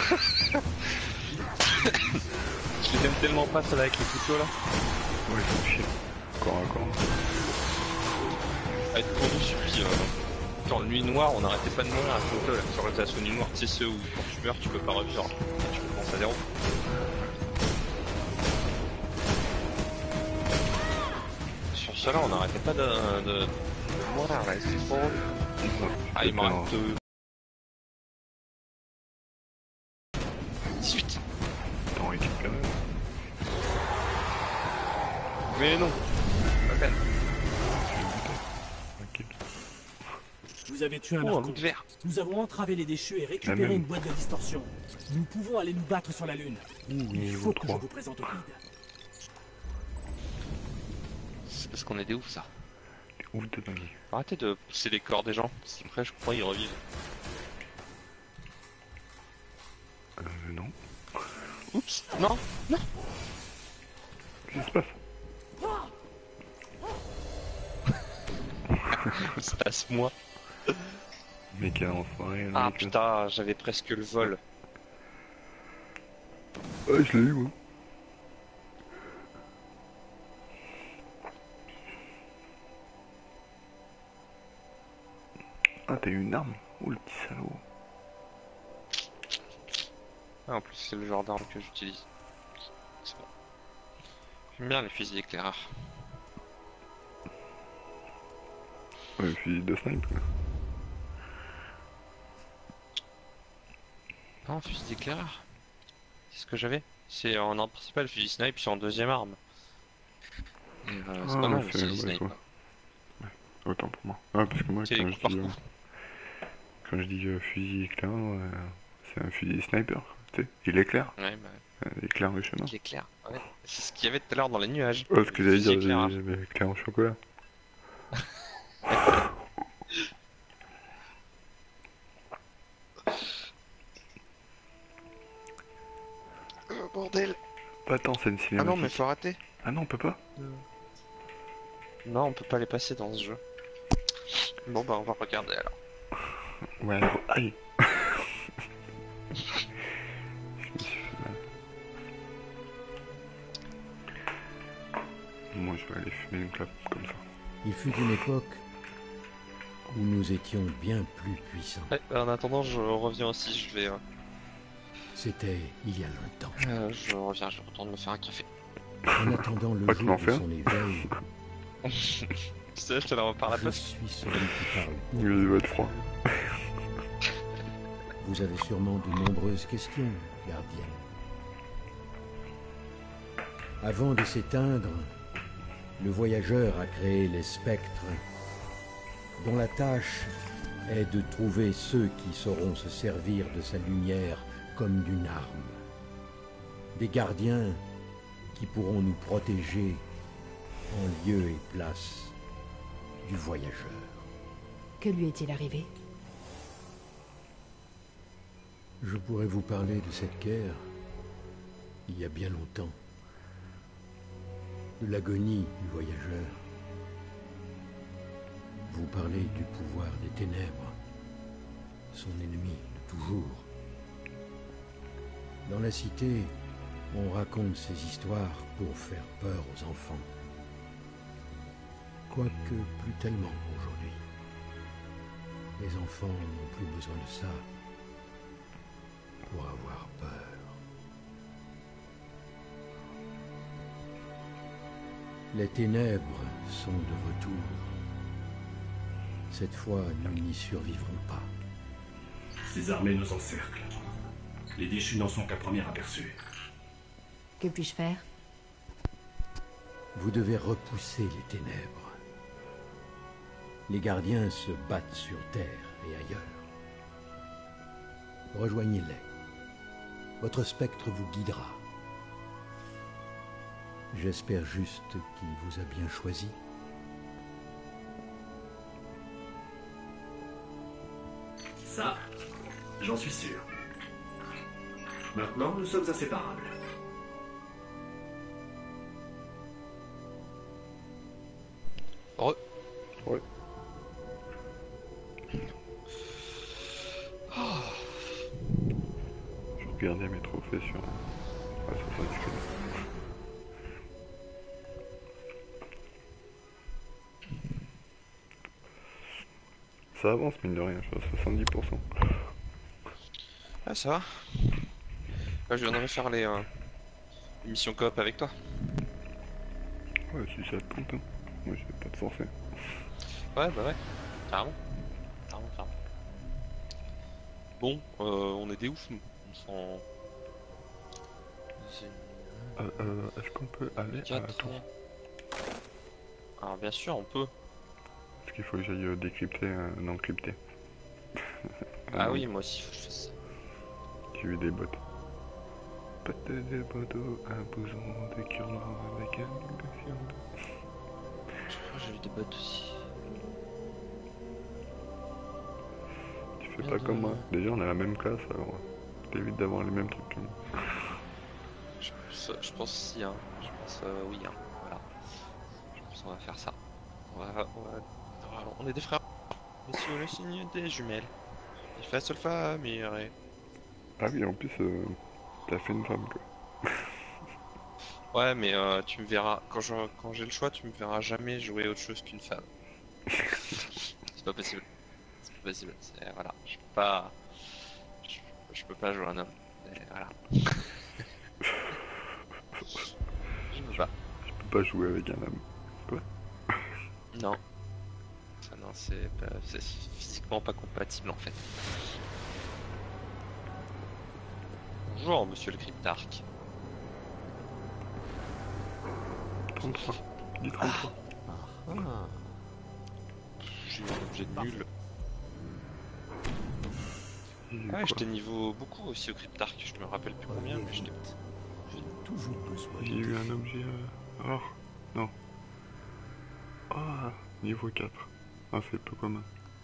Je les aime tellement pas celle avec les couteaux là. Ouais, je me chie. Encore, encore. À être couru suffit. Euh, dans le nuit noire, on n'arrêtait pas de mourir à ce couteau là. Sur les assauts nuit noire, tu sais ceux où quand tu meurs, tu peux pas revivre. Tu commences à zéro. Sur cela, on n'arrêtait pas de, de, de mourir là. C'est trop. Ah, il m'en reste deux. dix-huit. T'en récupères. Mais non. Pas peine. Tranquille. Vous avez tué un Oh, un archon. bout de verre. Nous avons entravé les déchus et La récupéré même. une boîte de distorsion. Nous pouvons aller nous battre sur la Lune. Ouh, Il niveau faut que je trois. vous présente au guide. C'est parce qu'on est des ouf ça. Ouf de dingue. Arrêtez de pousser les corps des gens. Si après, je crois, ils revivent. Euh, non. Oups. Non, non. Qu'est-ce qui se passe? Ça passe moi. Mais quel enfoiré, le Ah mec, là. putain, j'avais presque le vol. Ouais, je l'ai eu, moi. Ah, t'as eu une arme? Oh, le petit salaud. Ah, en plus, c'est le genre d'arme que j'utilise. C'est bon. J'aime bien les fusils éclaireurs. Ouais, fusil de snipe, quoi. Non, fusil d'éclaireur. C'est ce que j'avais. C'est en arme principale, fusil snipe, puis en deuxième arme. Et, euh, c'est Ah, pas mal, c'est- fusil ouais, snipe. quoi. Ouais, autant pour moi. Ah, parce que moi, C'est quand les je coups par dis, euh, coup. quand je dis euh, fusil éclair, euh, c'est un fusil sniper, tu sais. Il éclaire. Ouais, bah, Euh, il éclaire le chemin. il éclaire. Ouais. C'est ce qu'il y avait tout à l'heure dans les nuages. Ouais, ce que j'allais Fusil dire, éclaireur. j'avais éclair en chocolat. Oh, bordel. Pas tant, c'est une Ah cinématique. non, mais faut arrêter. Ah non, on peut pas. Non, on peut pas les passer dans ce jeu. Bon, bah, on va regarder alors. Ouais, aïe. Je me suis fait mal. Moi, je vais aller fumer une clope comme ça. Il fut une époque où nous étions bien plus puissants. Ouais, bah, en attendant, je reviens aussi. Je vais. Euh, C'était il y a longtemps. euh, je reviens, je retourne me faire un café. En attendant le Ah, tu jour m'en de fais un son éveil, Tu sais, je te la repars la je poste. suis celui qui parle. pour Il vous. va être froid. Vous avez sûrement de nombreuses questions, gardienne. Avant de s'éteindre, le voyageur a créé les spectres, dont la tâche est de trouver ceux qui sauront se servir de sa lumière comme d'une arme. Des gardiens qui pourront nous protéger en lieu et place du voyageur. Que lui est-il arrivé? Je pourrais vous parler de cette guerre il y a bien longtemps, de l'agonie du voyageur. Vous parlez du pouvoir des ténèbres, son ennemi de toujours. Dans la cité, on raconte ces histoires pour faire peur aux enfants. Quoique plus tellement aujourd'hui. Les enfants n'ont plus besoin de ça pour avoir peur. Les ténèbres sont de retour. Cette fois, nous n'y survivrons pas. Ces armées nous encerclent. Les déchus n'en sont qu'à premier aperçu. Que puis-je faire? Vous devez repousser les ténèbres. Les gardiens se battent sur Terre et ailleurs. Rejoignez-les. Votre spectre vous guidera. J'espère juste qu'il vous a bien choisi. J'en suis sûr. Maintenant, nous sommes inséparables. Re. Ouais. Oh. Je regardais mes trophées sur Assassin's Creed. Ça avance mine de rien, je suis à soixante-dix pour cent. Ah ça va. Là, je viendrai faire les, euh, les missions coop avec toi. Ouais, si ça te tente, hein. Moi je vais pas te forcer. Ouais, bah ouais. Carrément. Carrément, carrément. Bon, euh, on est des oufs, nous. On s'en... Euh, euh, est-ce qu'on peut aller à la quatre. tour? Alors bien sûr, on peut. Parce qu'il faut que j'aille euh, décrypter un euh, encrypté. Ah oui, moi aussi, faut que je fasse ça. J'ai vu des bots. Pâte de poteau, un bouson de cure avec un négociant. Je crois que j'ai vu des bots aussi. Tu fais pas comme moi. Déjà on a la même classe alors t'évites d'avoir les mêmes trucs que moi. Je, je, je pense si, hein. Je pense euh, oui, hein. Voilà. Je pense qu'on va faire ça. On va, on va... On est des frères. Et sur le signe des jumelles. Il fait seule famille. Ah oui, en plus, euh, t'as fait une femme quoi. Ouais, mais euh, tu me verras, quand je, quand j'ai le choix, tu me verras jamais jouer autre chose qu'une femme. C'est pas possible. C'est pas possible. C'est, voilà, je peux pas, je, je peux pas jouer un homme. Et voilà. Je peux pas. Je peux pas jouer avec un homme. Quoi? Non. Ça, non, c'est pas, c'est physiquement pas compatible en fait. Bonjour, monsieur le Cryptarque. trente-trois. Dis trente-trois. Ah. J'ai eu un objet de nul. Ah, j'étais niveau beaucoup aussi au Cryptarque, je me rappelle plus combien, mais j'étais. J'ai toujours besoin. J'ai eu un objet. Euh... Or. Non. Ah, niveau quatre. Ah, c'est peu commun.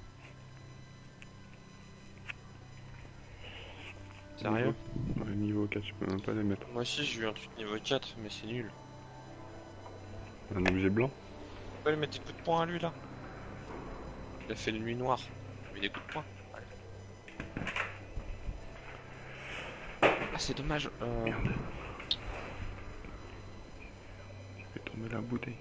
Sérieux? Niveau... Ouais, niveau quatre, je peux même pas les mettre. Moi aussi j'ai eu un truc niveau quatre, mais c'est nul. Un objet blanc? On peut lui mettre des coups de poing à lui là. Il a fait le nuit noire. Il a des coups de poing. Ah, c'est dommage. Euh... Merde. J'ai fait tomber la bouteille.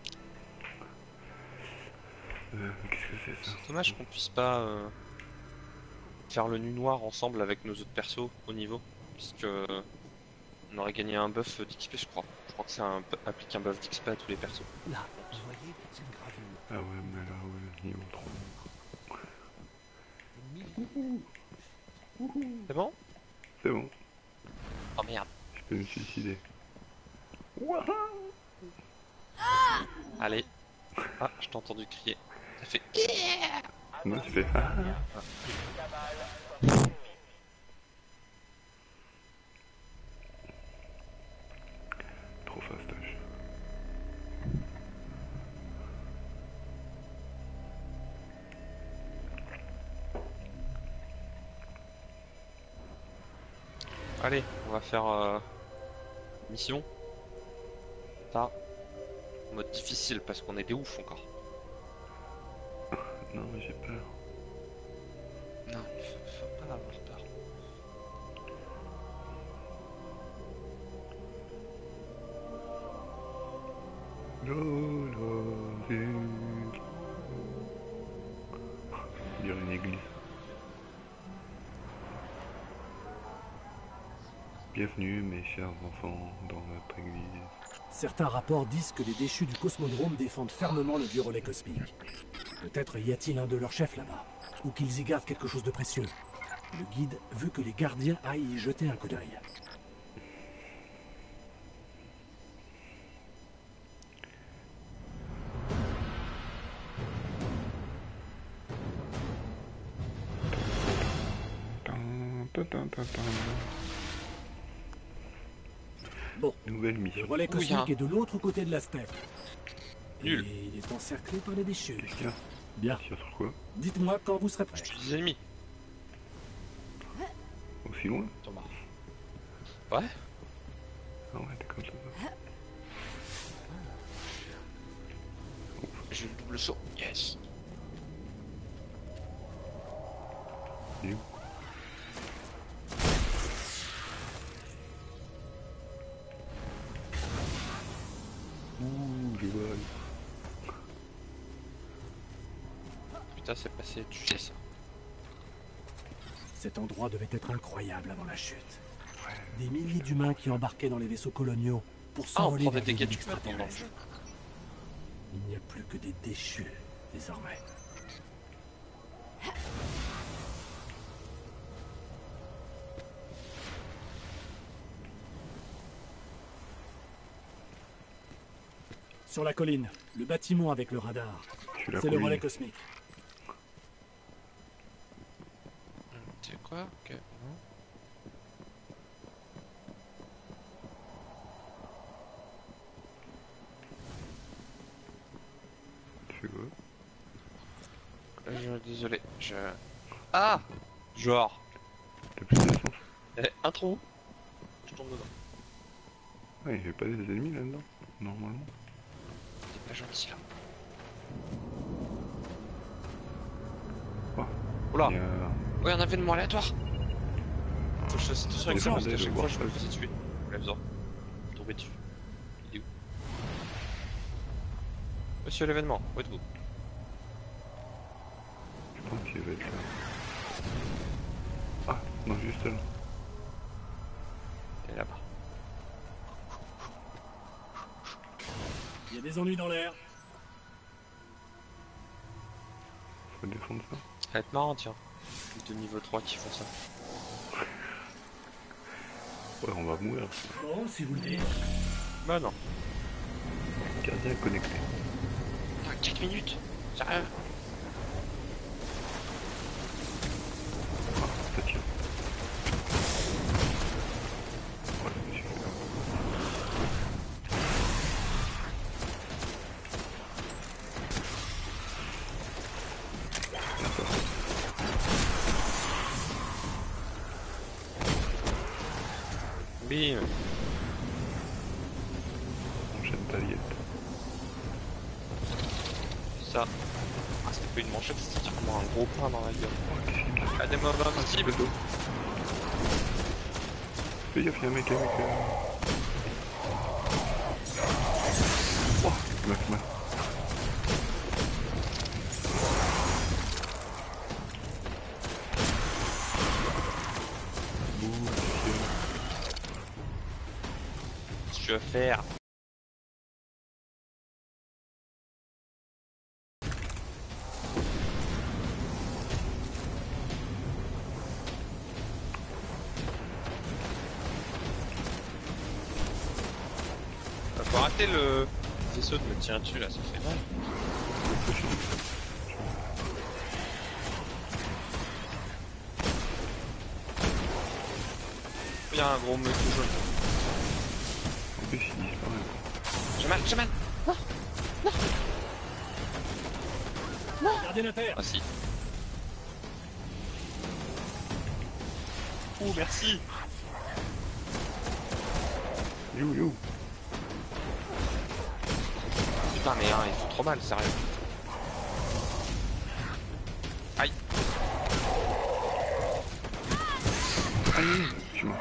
Euh, qu'est-ce que c'est ça? C'est dommage qu'on puisse pas euh, faire le nu noir ensemble avec nos autres persos au niveau, puisque euh, on aurait gagné un buff d'X P, je crois. Je crois que ça un, applique un buff d'X P à tous les persos. Là, vous voyez, c'est une gravure. Ah ouais, mais là, ouais, niveau trois. C'est bon? C'est bon, Oh merde. je peux me suicider. Allez. Ah, je t'ai entendu crier. Ça fait. Moi, je fais. Ah. Trop fastoche. Allez, on va faire euh, mission. Ça. En mode difficile parce qu'on est des ouf encore. Non, mais j'ai peur. Non, faut, faut pas avoir peur. Lolo, zut. On dirait une église. Bienvenue mes chers enfants dans notre église. Certains rapports disent que les déchus du Cosmodrome défendent fermement le vieux relais cosmique. Peut-être y a-t-il un de leurs chefs là-bas, ou qu'ils y gardent quelque chose de précieux. Le guide veut que les gardiens aillent y jeter un coup d'œil. Bon, Nouvelle le mission. relais Ouh, y a cosmique un- est de l'autre côté de la steppe. Nul. Et il est encerclé par les déchus. Qu'est-ce qu'il y a? Bien. Tire sur quoi? Dites-moi quand vous serez prêt. Je suis des ennemis. aussi loin? Thomas. Ouais. Ah ouais, t'es comme ça. J'ai le double saut. Yes. Il est où? Ouh, je vois. Putain, c'est passé, tu sais ça. Cet endroit devait être incroyable avant la chute. Des milliers d'humains qui embarquaient dans les vaisseaux coloniaux pour Ah, on s'envoler prend vers des des dégâts villes du maintenant dans le extraterrestres. jeu. Il n'y a plus que des déchus, désormais. Sur la colline, le bâtiment avec le radar. Je suis la C'est le colline. relais cosmique. Tu sais quoi? Ok. Non. Tu fais quoi? Euh, je... Désolé, je... Ah! Genre... T'as plus d'essence? Eh, un trou. Je tombe dedans. Ah, il y avait pas des ennemis là-dedans? Normalement. T'es pas gentil là. Oh. Oula! Il y a... Ouais, un événement aléatoire! Faut que je fasse attention avec ça parce Attendez, qu'à je chaque vois fois je ça. me faisais tuer. La faisant. Tomber dessus. Il est où? Monsieur l'événement, où êtes-vous? Je pense qu'il va être là. Ah, non, juste là. Il est là-bas. Il y a des ennuis dans l'air. Faut descendre ça. Ça va être marrant, tiens. Les de niveau trois qui font ça. Ouais, on va mourir. Bon, si vous le dites. Bah non. Gardien connecté. Ah, quatre minutes? Sérieux? Ah, ça tire. Ouais, je me suis fait là. D'accord. Bim! Enchaîne paliette. Ça. Ah, c'était pas une manchette, c'était carrément un gros pain dans la gueule. Oh, qu'est-ce qu'il me fait? Ah, des mobs invincibles! Fais gaffe, y'a un mec avec... Euh... Oh, il m'a fait mal. Ouh, Qu'est-ce que tu veux faire? Faut arrêter le vaisseau de me tirer dessus là, ça fait mal. Il y a un gros monsieur jaune. en plus, il disparaît. J'ai mal, j'ai mal! Gardien à terre. Ah si. Oh merci! You, you. Putain mais hein, il fait trop mal, sérieux. Aïe! Aïe, je suis mort.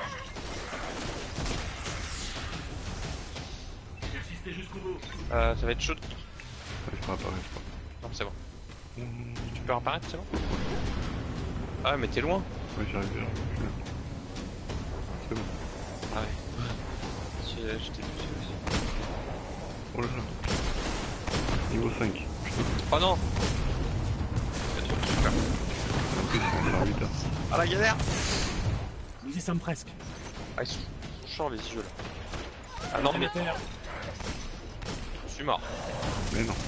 Persistez jusqu'au bout. Euh, ça va être chaud. Ouais, ça apparaît pas. Non, c'est bon. Mmh. Tu peux apparaître, c'est bon? Ah mais t'es loin! Ouais, j'arrive, j'arrive. Je suis là. C'est bon. Ah ouais. Je- J'étais plus aussi. Oh là là. Niveau cinq. Oh non! Il y a trop de trucs là. En plus, c'est en serviteur. Ah la galère! Nous y sommes presque. Ah ils sont ils sont chauds les yeux là. Ah non mais Gardien à terre. je suis mort. Mais non.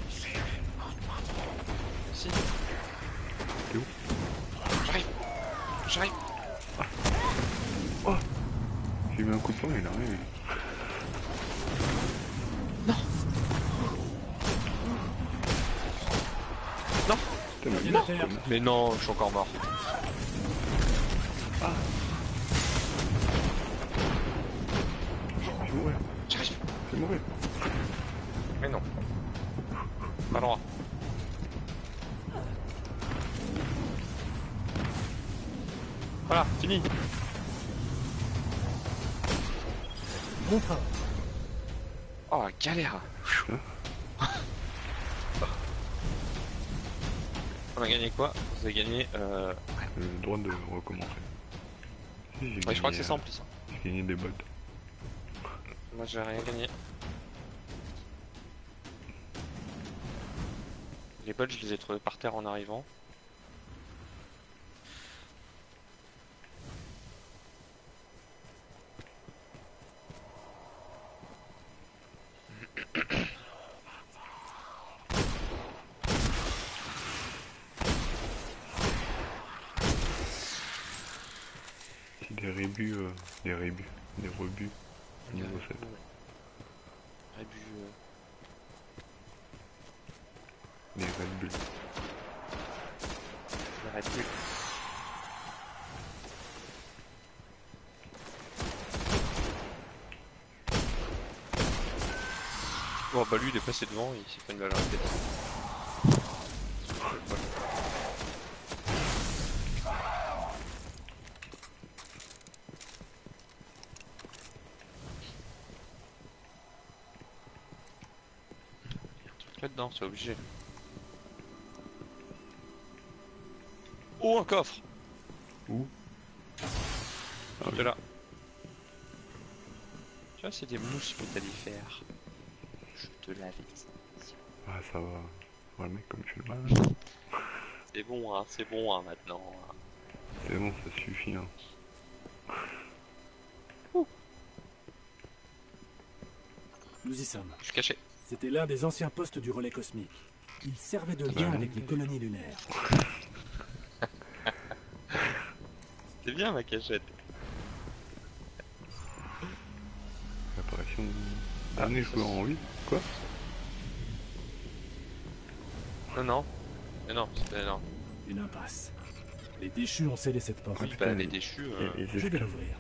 Si. T'es où? J'arrive! J'arrive! Oh! J'ai mis un coup de poing, il a rien. Non! Putain, mais Gardien à mort, terre. connard. Mais non, je suis encore mort. mourir. J'arrive. Fais mourir. Mais non. Pas le droit. Voilà, fini. Bon train. Oh, galère. On a gagné quoi? Vous avez gagné euh... Le droit de recommencer. Si, j'ai Ouais, gagné, je crois que c'est ça en euh, plus. J'ai gagné des bots. Moi j'ai rien gagné. Les bots je les ai trouvés par terre en arrivant. Si des rébus, euh, des rébus, des rebuts, niveau sept. Rébus. Euh... Des Red Bull. Les Red Bull. Oh bah lui il est passé devant, il s'est fait une balle à la tête. Là-dedans, c'est obligé. Oh, un coffre! Où? Ah, de là. Tu vois, c'est des mousses métallifères. Je te l'avais dit. Ah, ça va. Ouais, mec, comme tu le mal. C'est bon, hein, c'est bon, hein, maintenant. C'est bon, ça suffit, hein. Nous y sommes. Je suis caché. C'était l'un des anciens postes du relais cosmique. Il servait de lien bah, avec les colonies lunaires. C'est bien ma cachette. L'apparition de... Dernier joueur en vie. Quoi? Non, non. Mais non, c'était non. Une impasse. Les déchus ont scellé cette porte. Oui, bah, les déchus. Euh... Et les Je vais esclaves. l'ouvrir.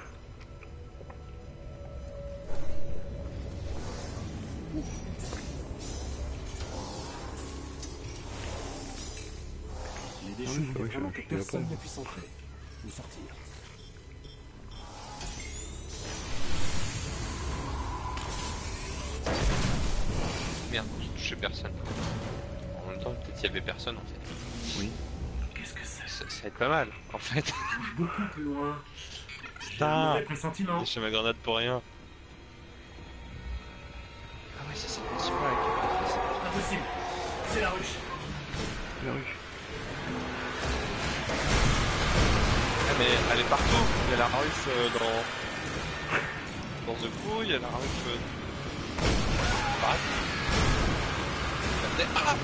Les déchus Ah oui, c'est voulaient vrai que vraiment je que suis personne d'accord. ne puisse entrer ou sortir. Merde, j'ai touché personne. En même temps, peut-être qu'il y avait personne en fait. Oui. Qu'est-ce que c'est? Ça, ça va être pas mal en fait. Beaucoup plus loin. J'ai un Putain! mauvais pressentiment. J'ai lâché ma grenade pour rien. Ah ouais, c'est cette mission-là avec la C'est pas possible. C'est la ruche. La rue. Ah mais elle est partout. Il y a la ruche euh, dans... Dans The Crew, il y a la ruche... Euh... Pareil. Ah!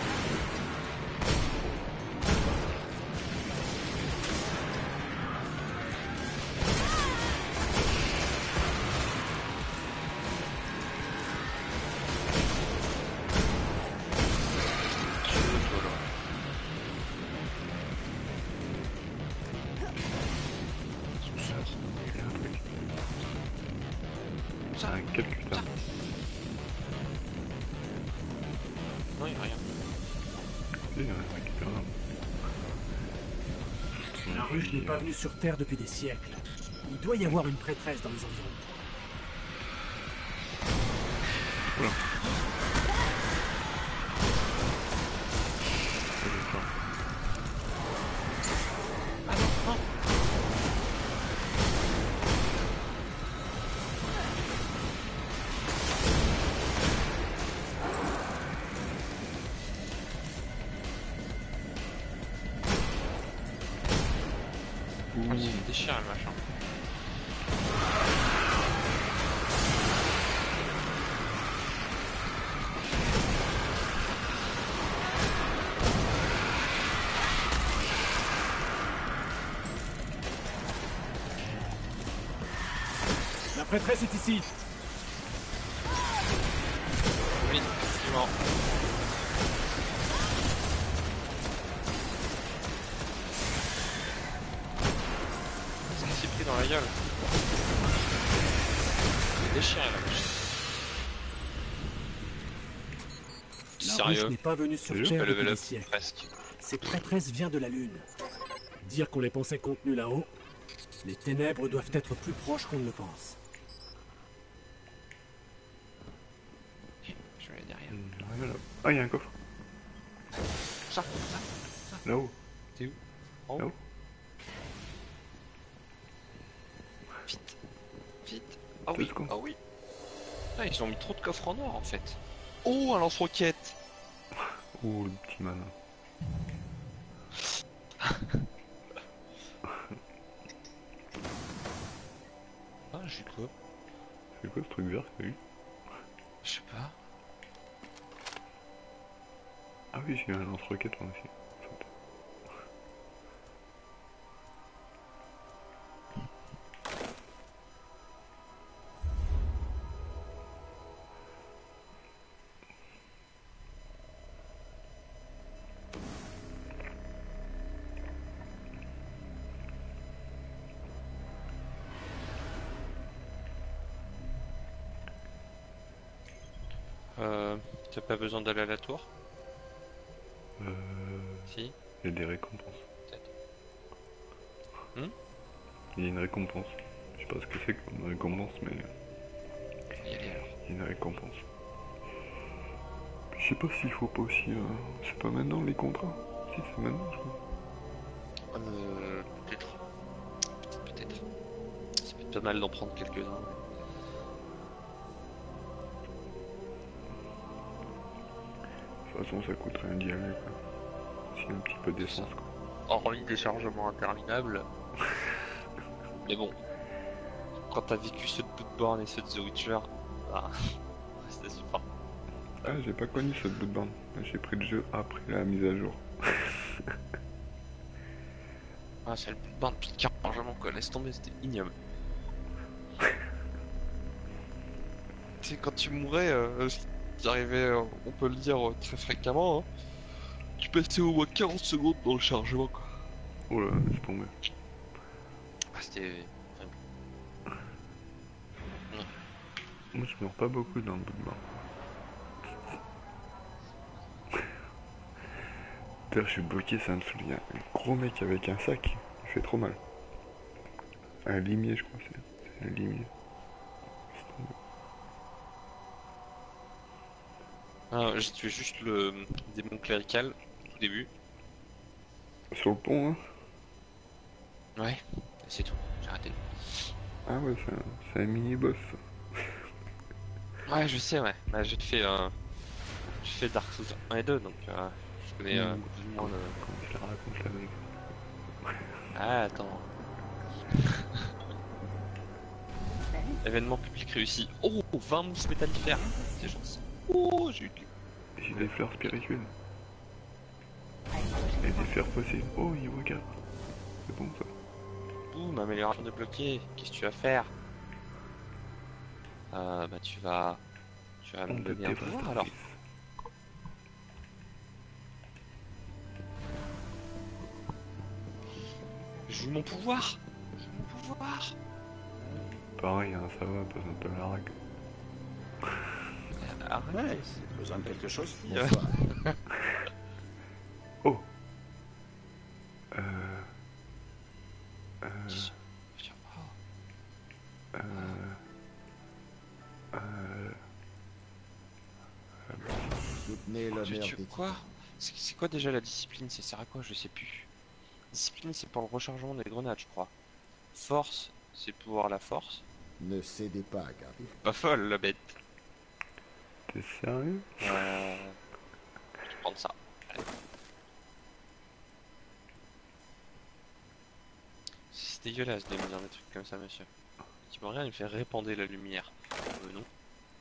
C'est un calcutta. Non, il n'y a rien. Si, il y en a un récupérable. La ruche n'est pas venue sur Terre depuis des siècles. Il doit y avoir une prêtresse dans les environs. Oula. Ah non, non. Oh, il se déchire le machin. La prêtresse est ici. Oui, effectivement. Qu'est-ce qu'il s'est pris dans la gueule? Il est déchiré la vache. sérieux. n'est pas venue sur Sérieux Terre Pas depuis level des up, siècles. presque. Cette prêtresse vient de la Lune. Dire qu'on les pensait contenus là-haut, les ténèbres doivent être plus proches qu'on ne le pense. Je vais aller derrière. Ouais, là. Ah, il y a un coffre. Ça, ça. Là-haut. T'es où? En haut. Là-haut. Vite. Vite. Ah Deux oui, secondes. ah oui. Ah, ils ont mis trop de coffres en or en fait. Oh, un lance-roquette. Oh, le petit malin. Ah, j'ai quoi? C'est quoi ce truc vert que t'as eu? Je sais pas. Ah oui, j'ai eu un lance-roquette moi aussi. en fait. Euh, t'as pas besoin d'aller à la tour? Euh... Si. Il y a des récompenses. Peut-être. Hmm Il y a une récompense. Je sais pas ce que c'est comme récompense, mais Faut y aller alors. il y a une récompense. Je sais pas s'il faut pas aussi... euh, C'est pas maintenant les contrats? Si, c'est maintenant, je crois. Euh, peut-être. Peut-être. Ça peut être pas mal d'en prendre quelques-uns. De toute façon, ça coûte rien d'y aller, quoi. C'est un petit peu d'essence, quoi. Hormis des chargements interminables. Mais bon. Quand t'as vécu ceux de Bloodborne et ceux de The Witcher, bah, c'était super. Ah, j'ai pas connu ce bout de bande. J'ai pris le jeu après la mise à jour. Ah, c'est le Bloodborne, putain, chargement quoi, laisse tomber, c'était ignoble. Tu sais, quand tu mourais, euh, ce qui arrivait, euh, on peut le dire euh, très fréquemment, hein, tu passais au moins quarante secondes dans le chargement quoi. Oh là, c'est tombé. Ah, c'était. Moi, je meurs pas beaucoup dans le bout de bande. D'ailleurs, je suis bloqué, ça me saoule. Il y a un gros mec avec un sac. Il fait trop mal. Un limier, je crois. C'est c'est un limier. C'est tombé. Ah, j'ai tué juste le démon clérical au tout début. Sur le pont, hein? Ouais, c'est tout, j'ai arrêté. Ah ouais, c'est un, c'est un mini-boss. Ouais, je sais, ouais. Bah, j'ai fait, euh, j'ai fait Dark Souls un et deux, donc euh, je connais euh, Mm. plus ou moins le. Comment je la raconte la blague? Ah, attends. Événement public réussi. Oh, vingt mousses métallifères. C'est gentil. Oh, j'ai eu du. J'ai des fleurs spirituelles. Et des fers fossiles. Oh, il regarde. C'est bon ça. Boum, amélioration de bloqué. Qu'est-ce que tu vas faire? Euh, bah, tu vas. Tu vas me Onde donner un pouvoir alors. dévastatrice. Joue mon pouvoir. Joue mon pouvoir. Pareil, hein, ça va, besoin de la règle. Arrête. Ouais, besoin de quelque chose? Euh, Oh Euh... Euh... Euh... Euh... Soutenez Tu, l'honneur tu- des quoi? C'est c'est quoi déjà la discipline? Ça sert à quoi? Je sais plus. Discipline, c'est pour le rechargement des grenades, je crois. Force, c'est pour avoir la force. Ne cédez pas, gardez. Pas folle, la bête. T'es sérieux? Euh... Je vais prendre ça. Allez. C'est dégueulasse de me dire des trucs comme ça, monsieur. Tu m'as rien, il me fait répandre la lumière. Euh, non.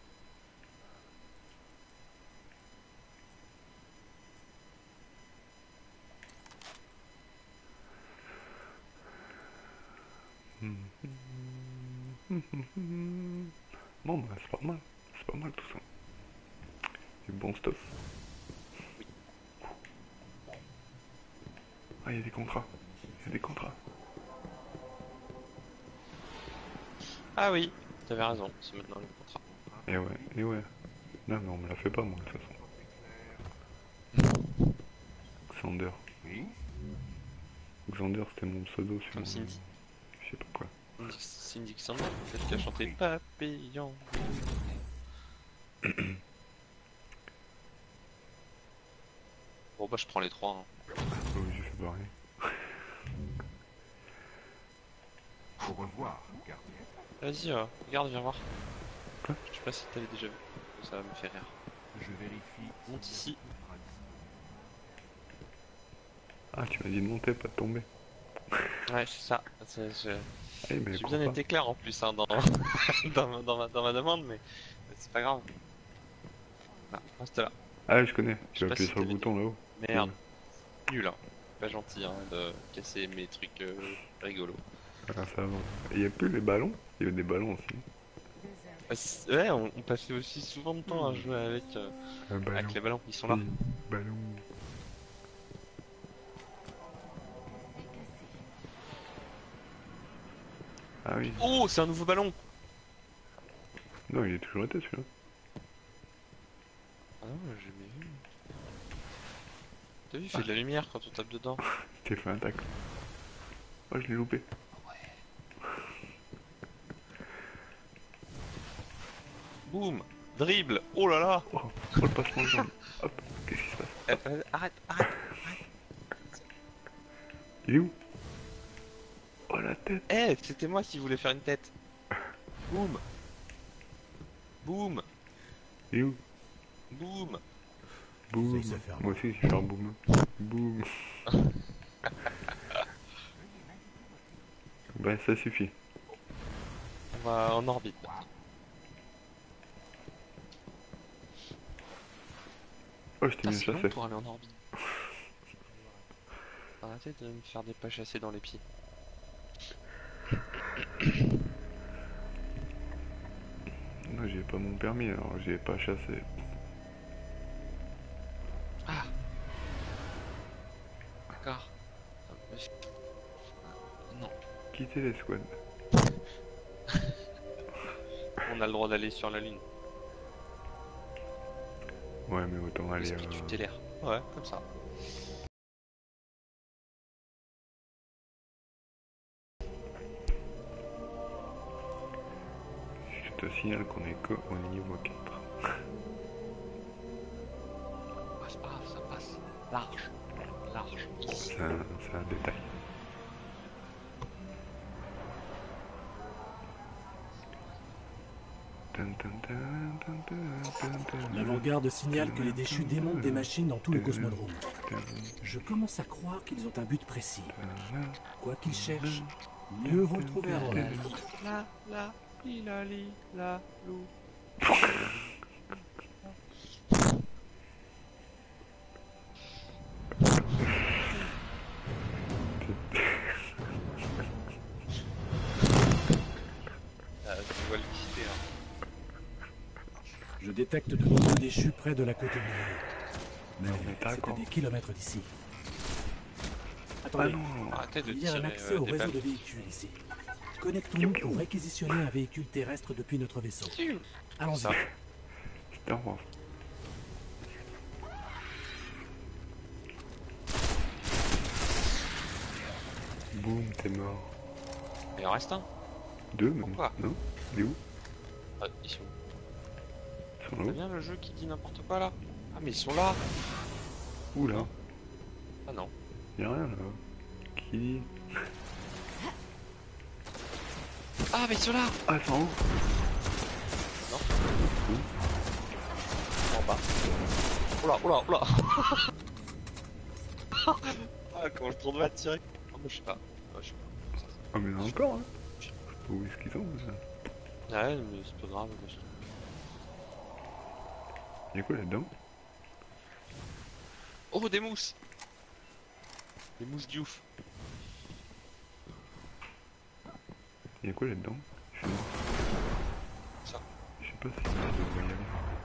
Bon bah c'est pas mal, c'est pas mal tout ça. Du bon stuff. Ah, il y a des contrats, il y a des contrats. Ah oui, t'avais raison, c'est maintenant le contrat. Et ouais, et ouais. Non mais on me la fait pas moi de toute façon. Xander. Oui. Xander, c'était mon pseudo sur... Comme Cindy. Je sais pas quoi. Cindy Xander, celle qui a chanté Papillon. Bon bah je prends les trois. Hein. Oh, j'ai fait pareil. Au revoir, gardien. Vas-y, euh, regarde, viens voir. Quoi? Je sais pas si t'avais déjà vu. Ça me fait rire. Je vérifie. Monte ici. Ah, tu m'as dit de monter, pas de tomber. Ouais, c'est ça. C'est- je- Eh, mais J'ai crois bien pas. été clair en plus hein, dans... dans, ma, dans, ma, dans ma demande, mais c'est pas grave. Ah, reste là. Ah, je connais. Je Tu sais vas pas appuyer si sur le t'avais bouton là-haut. Merde. Nul hein. Pas gentil hein, de casser mes trucs euh, rigolos. Ah, ça avance. Il y a plus les ballons? Il y a des ballons aussi. Ah, c'est- ouais, on, on passait aussi souvent de temps à jouer avec, euh, Un ballon. avec les ballons. Ils sont là. Oui, ballon. Ah oui. Oh, c'est un nouveau ballon. Non, il est toujours été celui-là. Ah non, j'ai jamais vu. T'as vu, il fait de la lumière quand on tape dedans. T'es fait un tacle. Oh, je l'ai loupé. Boum, dribble. Oh là là. Oh, oh le passement de jambe. Hop, qu'est-ce qui se passe? Eh, euh, arrête, arrête. Il est où? Oh la tête. Eh, c'était moi qui voulais faire une tête. Boum. Boum. Il est où? Boum. Boum. Ça, il sait faire. Moi aussi, je vais faire boum. Boum. Ben, ça suffit. On va en orbite. Oh, je t'ai Putain, mis c'est long chassé. pour aller en orbite. Arrêtez de me faire des pas chassés dans les pieds. Non, j'ai pas mon permis, alors j'ai pas chassé. Ah. D'accord. Non. Quittez les squads. On a le droit d'aller sur la lune. Ouais, mais autant aller. Esprit Euh... tutélaire. Ouais, comme ça. Je te signale qu'on est que au niveau quatre. Ah, c'est pas grave, ça passe. Large. Large. Ici. C'est un, c'est un détail. L'avant-garde signale que les déchus démontent des machines dans tout le cosmodrome. Je commence à croire qu'ils ont un but précis. Quoi qu'ils cherchent, mieux vaut le trouver avant l'heure. La, la, li, la, li, la, lou. Ah, tu vois le quitter, hein. Je détecte de nombreux déchus près de la côte oubliée. Mais Non, mais c'est à d'accord. des kilomètres d'ici. Ah Attendez, non. Arrêtez de il y a un tirer accès euh, au des réseau balles. de véhicules ici. Connectons-nous pour réquisitionner un véhicule terrestre depuis notre vaisseau. Allons-y. Ça. Star Wars. Boum, t'es mort. Il en reste un. Deux même. Pourquoi? Non? Il est où? Ah, ils sont. Ils sont C'est là-haut. bien le jeu qui dit n'importe quoi là. Ah, mais ils sont là. Où là? Ah non. Y'a rien là. Qui? Ah, mais ils sont là. Ah, ils sont en haut. Non. En bas. Oula, oula, oula. Ah, quand je tourne va tirer. Ah, mais je sais pas. Ah, je sais pas. Ah, mais il y en a encore hein. Je sais pas où est-ce qu'ils sont ça. Ouais, mais c'est pas grave. mais je- Y'a quoi là-dedans? Oh, des mousses. Des mousses du ouf. Y'a quoi là-dedans? Je sais pas. Ça. Je sais pas si ça devrait y aller.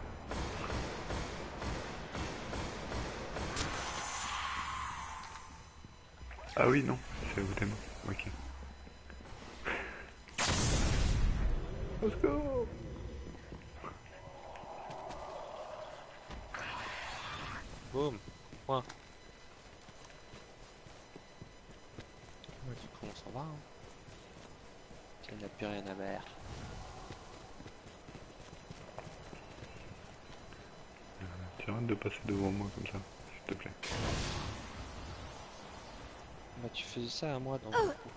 Ah oui, non, c'est au thème. Ok. Let's go! Boum. Point. coup on s'en va. Hein. Il n'y a plus rien à faire. Tu arrêtes de passer devant moi comme ça, s'il te plaît. Bah tu faisais ça à moi dans le coup.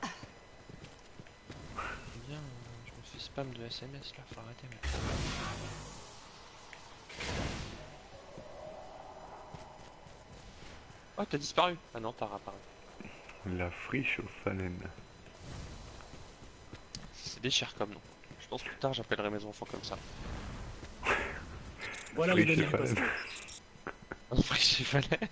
Bien, je me fais spam de S M S là, faut arrêter mec. Oh t'as disparu. Ah non t'as réapparu. La friche aux phalènes. C'est des chers comme nom. Je pense que plus tard j'appellerai mes enfants comme ça. Voilà les Friche données et du phalènes. Un friche et fallait.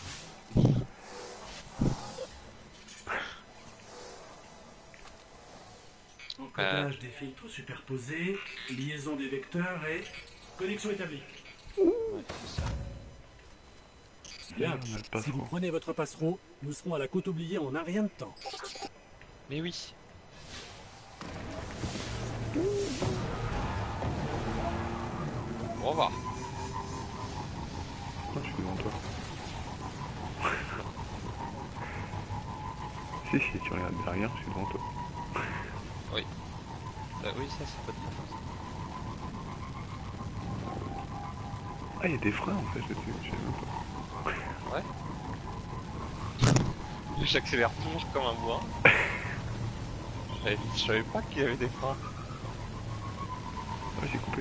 Encodage des filtres superposés, liaison des vecteurs et connexion établie. Ouais, c'est ça. Bien. on a le Si passereau. vous prenez votre passereau, nous serons à la côte oubliée en un rien de temps. Mais oui. Au revoir. Pourquoi je suis devant toi? Si, si tu regardes derrière, je suis devant toi. Oui. Bah oui, ça c'est pas de ta faute. Ah, il y a des freins en fait, je sais, je sais même pas. Ouais. J'accélère toujours comme un bois. Je savais- je savais pas qu'il y avait des freins. Ah, j'ai coupé.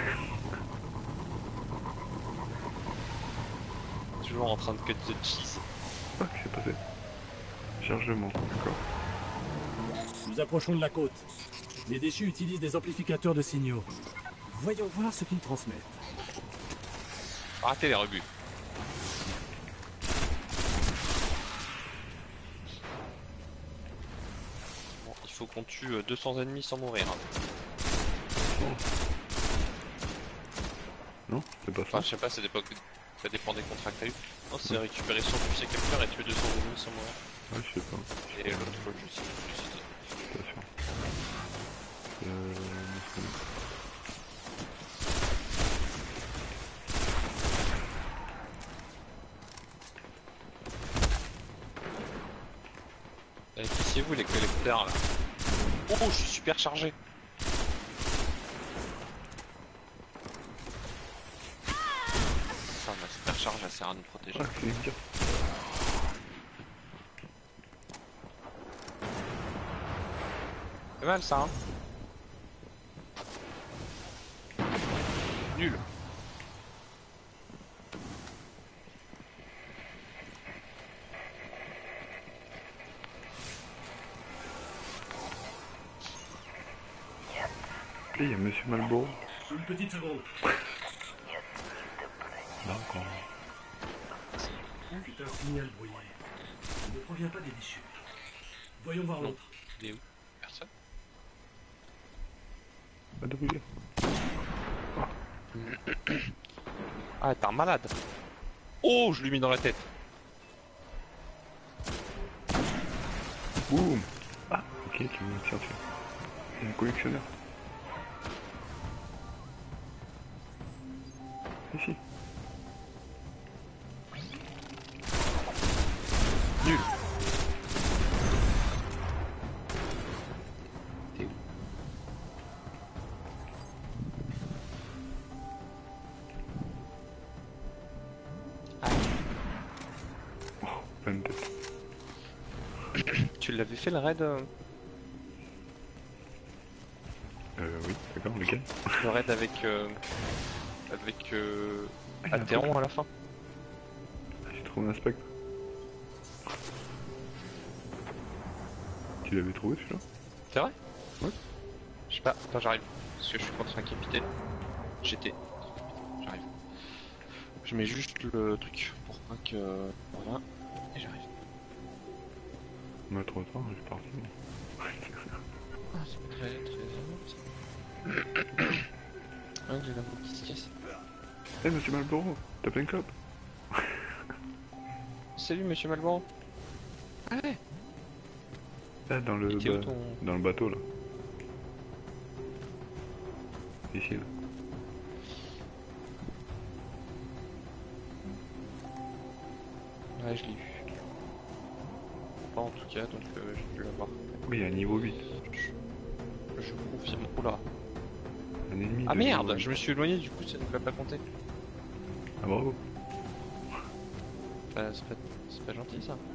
Toujours en train de cut the cheese. Ah, qu'est-ce qui s'est passé? Chargement, d'accord. Nous approchons de la côte. Les déchus utilisent des amplificateurs de signaux. Voyons voir ce qu'ils transmettent. Arrêtez les rebuts. Bon, il faut qu'on tue euh, deux cents ennemis sans mourir. hein. Non, c'est pas Enfin, ça. je sais pas, ça dépend, ça dépend des contrats que t'as eu. Non, c'est récupérer son puce capteur et tuer deux cents ennemis sans mourir. Ouais, je sais pas. Et l'autre fois, je sais, je sais. Je suis pas sûr. Euh... Allez, pissez-vous les collecteurs là. Oh, je suis super chargé. Ça, ma super charge, elle sert à nous protéger. Ah, c'est bien. C'est mal ça, hein. Nul. Et il y a Monsieur Malboro. Une petite seconde. D'accord. C'est un signal brouillé. Il ne provient pas des déchus. Voyons voir Non. l'autre. Il est où? Personne. Pas de bouger. Ah, t'es un malade. Oh, je lui ai mis dans la tête. Boum. Ah, ok, tu me tiens dessus. C'est un collectionneur. Ici. Nul. T'es où? Ah, Oh, plein de tête. tu l'avais fait le raid, euh, Euh, oui, d'accord, lequel? le raid avec euh, avec euh, Ah, il y a un Athéron truc. à la fin. J'ai trouvé un spectre. Tu l'avais trouvé celui-là? C'est vrai? Ouais. Je sais pas, attends j'arrive. Parce que je suis contre un capitaine. J'étais. J'arrive. Je mets juste le truc pour pas que. Voilà. Et j'arrive. On a trop de temps, je suis parti. Ah, c'est pas très très énorme ça. Ah, j'ai la peau qui se casse. Eh, Monsieur Malboro, t'as plein de clopes? Salut monsieur Malboro. Allez. Là, dans le, Il était où, ba- ton- dans le bateau, là. Ici, là. Ouais, je l'ai vu. pas en tout cas, donc euh, j'ai pu l'avoir. Oui, à niveau huit. Je, je confirme. Oula. Un ennemi. Ah de merde, niveau huit. je me suis éloigné, du coup ça ne l'a pas compté. Ah bravo. Bah, c'est pas, c'est pas gentil ça.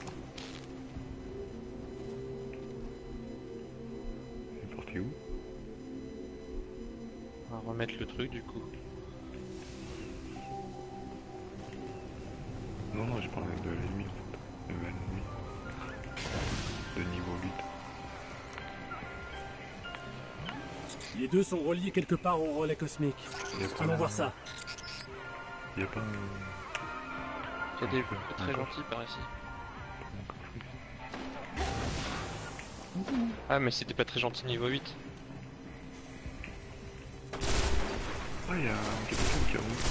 C'est parti où? On va remettre le truc du coup. Non, non, je parlais de l'ennemi en fait. De l'ennemi. De niveau huit. Les deux sont reliés quelque part au relais cosmique. Y a pas Allons un- voir ça. Y a pas un... Il y a des Ah, très d'accord. gentils par ici. Ah mais c'était pas très gentil niveau huit. Ah, y a un capitaine qui roule.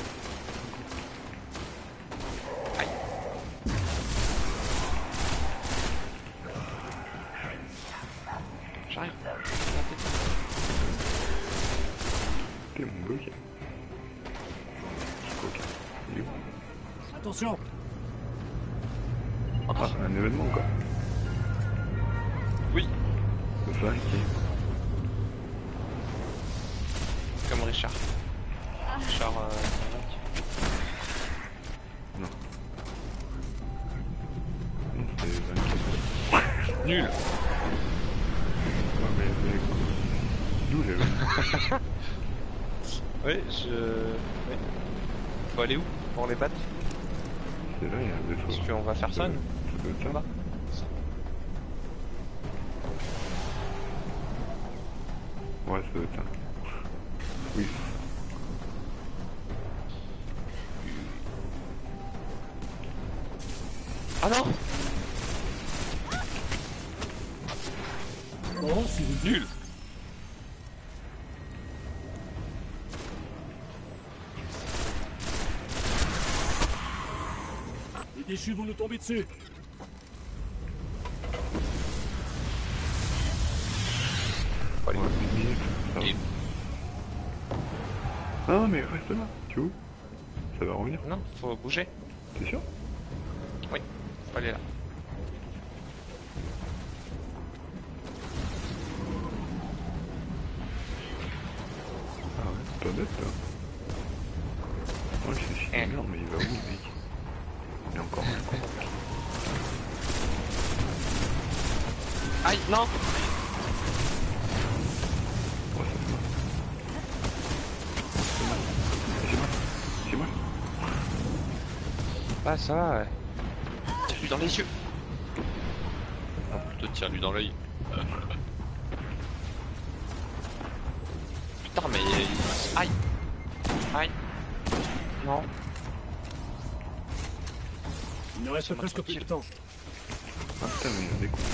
J'arrive. T'es mon bug. Ok. Il est où? Attention. Ah, un événement encore. Oui, vingt qui... comme Richard. Richard euh, Non. Non, c'est vingt-quatre. nul. Ouais, mais... mais quoi? D'où les vingt? Ouais, je... Ouais. Faut aller où pour les battre? C'est là, il y a un vaisseau. Parce qu'on va faire ça, nous. Ça doit être ça. Là. Ouais, ça doit être ça. Oui. Ah non. Bon, si vous Nul. Les déchus vont nous tomber dessus. Ouais, une minute. Ça va. Et- Non, mais reste là. Tu vois où? Ça va revenir. Non, faut bouger. T'es sûr? Oui, faut aller là. Ah ouais, c'est pas bête là. Ouais, c'est Eh. super, mais il va où le mec? Il est encore un con. Aïe, non. Ouais, ça fait mal. C'est mal. C'est mal. Ah ça va, ouais. Tire-lui dans les yeux. Non, plutôt tire-lui dans l'œil. Putain, mais... Aïe. Aïe. Non. Il ne reste Laisse-moi presque plus de temps. Ah putain, mais il y a des coups.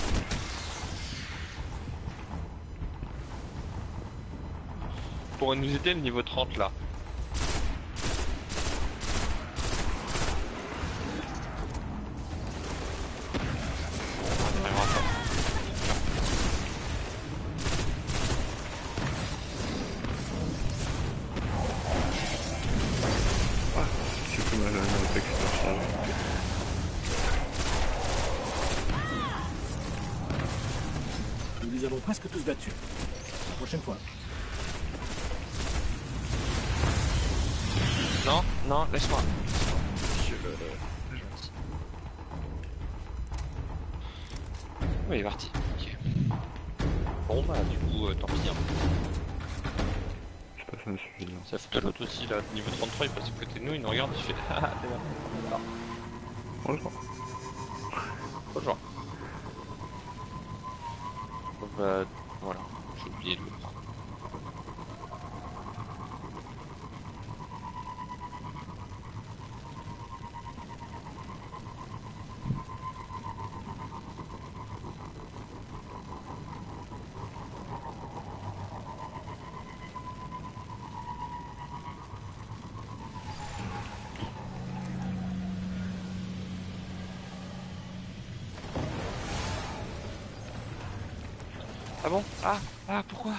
Pour nous aider le niveau trente là. On arrivera pas. Ah, j'ai fait mal à un réflexe martial. Nous les avons presque tous battus. La prochaine fois. Non, non, laisse-moi. Je le... Oui, il est parti. Ok. Bon bah du coup, euh, tant pis. Hein. C'est pas ça insuffisant. Ça fout l'autre aussi là, niveau trente-trois, il passe à côté de nous, il nous regarde, il fait ah t'es là. Bonjour. Bonjour. Donc bah voilà, j'ai oublié de le prendre. Ah bon? Ah, ah, pourquoi?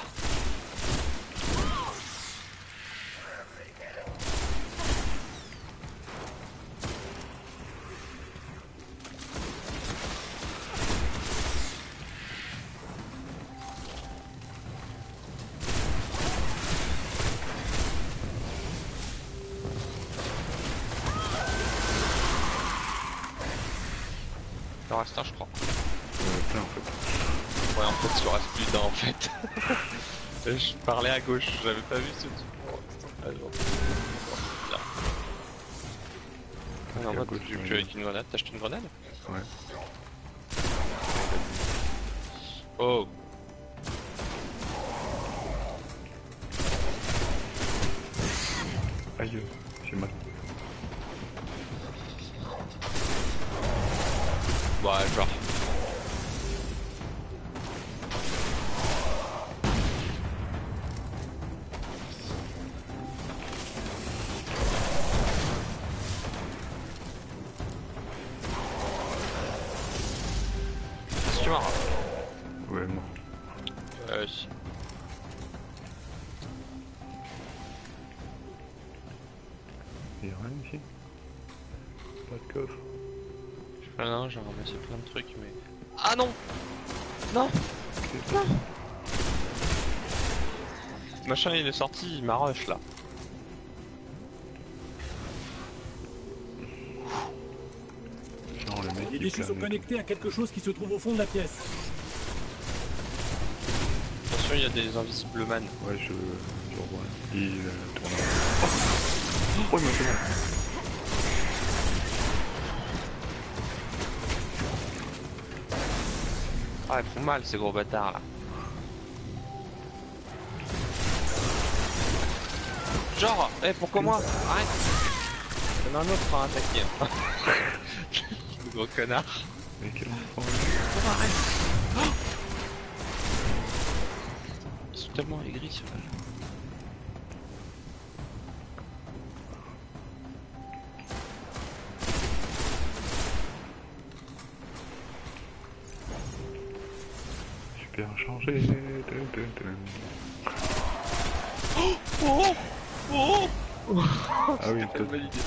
reste un, je crois. Euh, plein en fait. Ouais, en fait, il en reste plus d'un en fait. Je parlais à gauche, j'avais pas vu ce truc. Oh, putain, ah, genre. Là. Parce En qu'à mode, gauche, tu ouais. tu avec une grenade, t'as acheté une grenade? Ouais. Oh. Aïe, j'ai mal. Ouais, genre. Est-ce que tu marres? Ouais, non. Euh, si. Y'a rien ici. Pas de coffre. Ah non, j'ai ramassé plein de trucs, mais... Ah non. Non. Ok. Non. Machin, il est sorti, il m'a rush là. Genre le mec Les il déchus sont plane. connectés à quelque chose qui se trouve au fond de la pièce. Attention, il y a des invisible man. Ouais, je, je revois. Il euh, tourne. Oh, oh il m'a fait mal. Ah, ils font mal ces gros bâtards là. Genre, eh pourquoi moi? Arrête. Il y en a un autre à attaquer. Le gros connard. Mais quel enfant. Oh, arrête. Oh, ils sont tellement aigris ceux-là. Super changé. Dun, dun, dun. Oh oh oh. Ah oui, C'était toi. une bonne idée.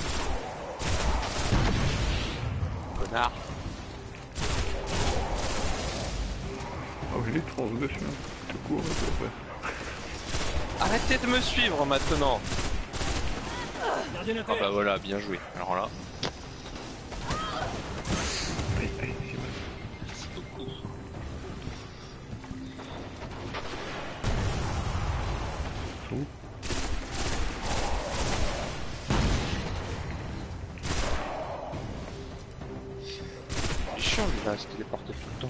Connard. Oh, il est trans dessus. Tout court, ouais. Arrêtez de me suivre maintenant. Gardien à Ah terre. bah voilà, bien joué. Alors là, Aïe, aïe, j'ai mal. merci beaucoup. Ils sont où? Il est chiant lui là, à se téléporter tout le temps.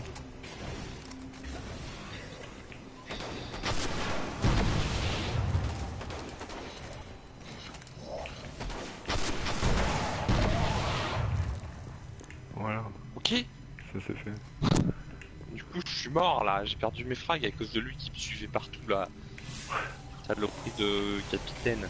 Voilà, Ok. ça c'est fait. Du coup, je suis mort là, j'ai perdu mes frags à cause de lui qui me suivait partout là. Saloperie de capitaine.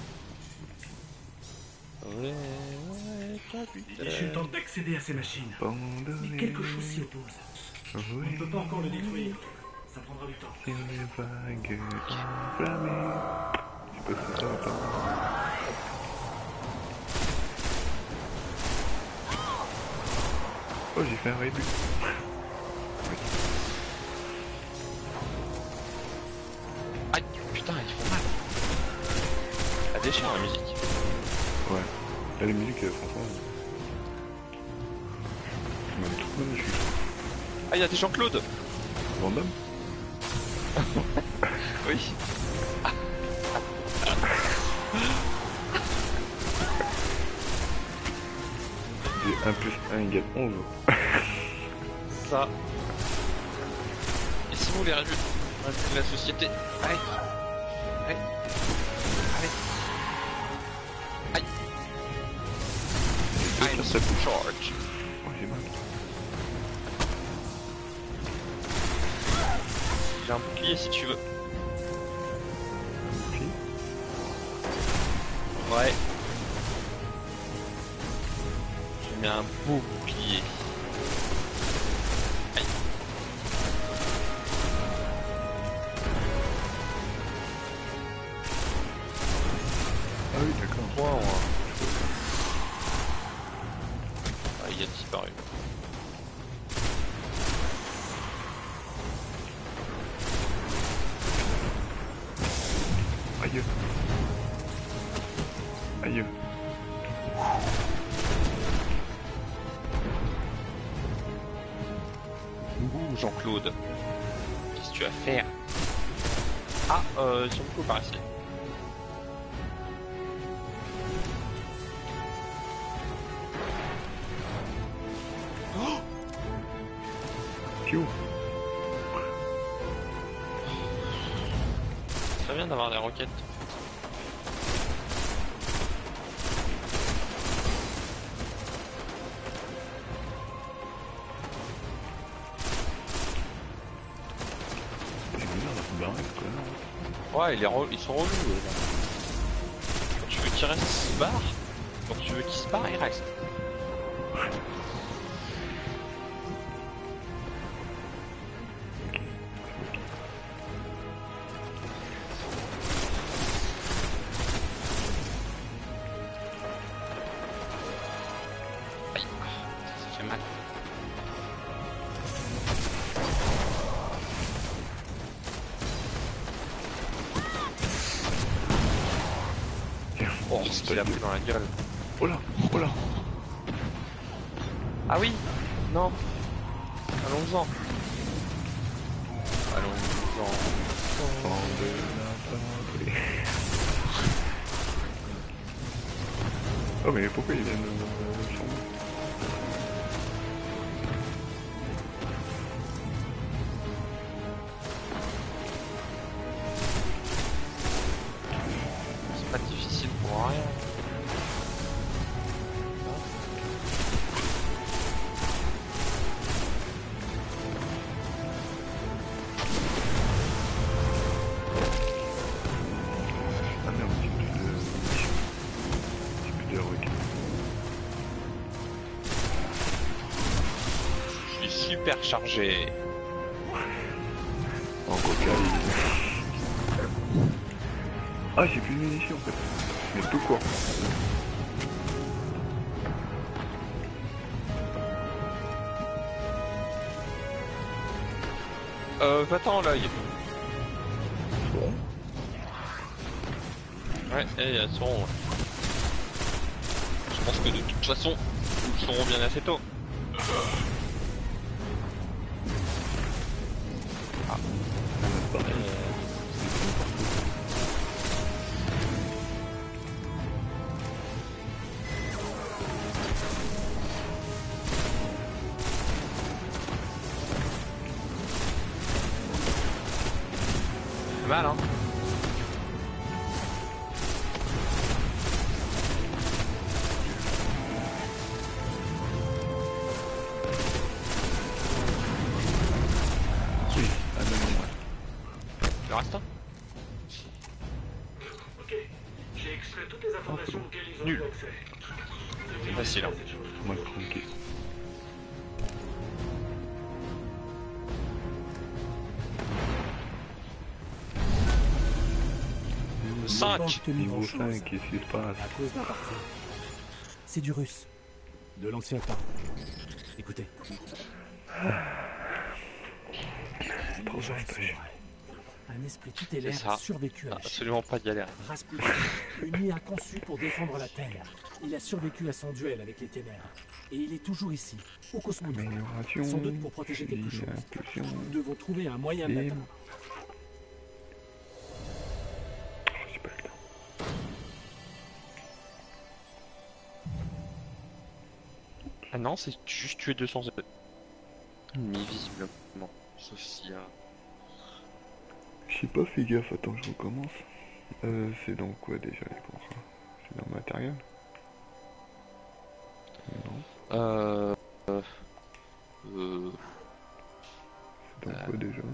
Ouais, ouais, Les déchus tentent d'accéder à ces machines. Abandonné. Mais quelque chose s'y oppose. On Oui, ne peut pas encore le détruire. Ça prendra du temps. sur les vagues enflammées. Je sais pas si ça va pas. Oh, j'ai fait un rébut. Aïe, putain, ils font mal. La déchire la musique. Ouais. Là, les musiques, euh, franchement. C'est même trop magnifique. Ah, il y a des Jean-Claude. Random. Oui. J'ai un plus un égale onze. Ça. Et si vous voulez réduire la société. Allez. Allez. Allez. Aïe. I'm ça in charge. Oh, j'ai mal. J'ai un bouclier si tu veux. Si. Ouais. J'ai mis un beau bouclier. Aïe. Ah oui, d'accord. Trois en un. Ah, il a disparu. Aïe. Aïe. Ouh, Jean-Claude. Qu'est-ce que tu vas faire? Ah, euh, sur le coup par ici. Oh, Piou. c'est très bien d'avoir des roquettes. C'est bizarre de se barrer, ce connard. Ouais, il est re- ils sont relous. eux, là. Quand tu veux qu'il reste, il se barre. Quand tu veux qu'il se barre, il reste. Aïe, ça fait mal. Oh, ce qu'il a pris dans la gueule. Oh là, oh là. Ah oui. Non. Allons-en. Allons-en. Sans de la parler. Oh mais pourquoi ils viennent de chambre? C'est pas difficile pour rien. Ah merde, j'ai plus de... J'ai plus de requins. Je suis super chargé. En coca, ah j'ai plus de munitions en fait. Mais tout court. Euh, va-t'en l'œil. Ouais, et elles seront. Ouais. Je pense que de toute façon, ils seront bien assez tôt. Ah. Euh, C'est mal, hein. Oui, ah non, non, ouais. Le reste, hein. Ok, j'ai extrait toutes les informations auxquelles ils ont Nul. eu accès. C'est facile, hein. Moi tranquille. cinq. Pas obtenu Niveau grand-chose cinq, qu'est-ce qui se passe? à cause d'un parfum. C'est du russe, de l'ancien temps. Écoutez. Trop Les gens vaste. sont vrais. Un esprit tutélaire C'est ça. a survécu à la Chine. Absolument pas d'y aller. Rasputin, une I A conçue pour défendre la Terre. Il a survécu à son duel avec les ténèbres. Et il est toujours ici, au Cosmodrome. Amélioration. Sans doute pour protéger quelque chose. Impulsion. Nous devons trouver un moyen de Et... l'atteindre. Oh, j'ai pas le temps. Ah non, c'est juste tuer deux cents ennemis visiblement. Sauf si... Euh... J'ai pas fait gaffe, attends, je recommence. Euh, c'est dans quoi déjà les contrats? C'est dans le matériel? Non. Euh... Euh... euh... C'est dans Euh. quoi déjà?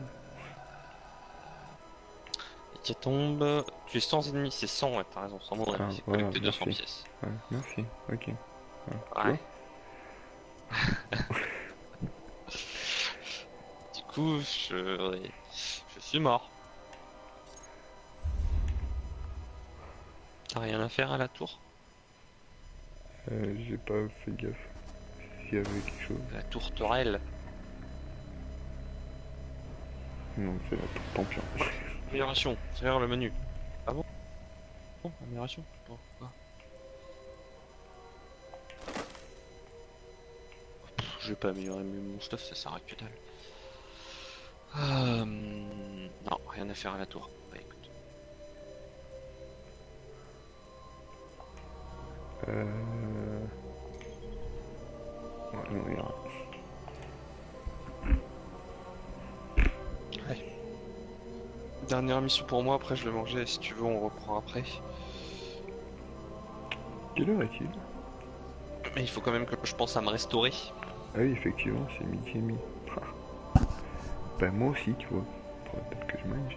Qui tombe... Tu es sans ennemis, c'est cent, ouais, t'as raison, cent mots, Ah, c'est voilà, collecté deux cents merci. pièces. Ouais, merci, ok. Ouais. Du coup, je... je suis mort. T'as rien à faire à la tour? Euh, j'ai pas fait gaffe s'il y avait quelque chose. La tour Torel. Non, c'est la tour Tempion. Amélioration, c'est vers le menu. Ah bon? Bon, amélioration. Bon, ah. Pff, je vais pas améliorer mon stuff, ça sert à que dalle. Euh, Non, rien à faire à la tour. Bah écoute. Euh... Ouais, non, il y a... Ouais. Dernière mission pour moi, après je vais manger, si tu veux on reprend après. Quelle heure est-il? Mais il faut quand même que je pense à me restaurer. Ah oui, effectivement, c'est midi et demi. Ben moi aussi, tu vois. Faudrait peut-être que je mange.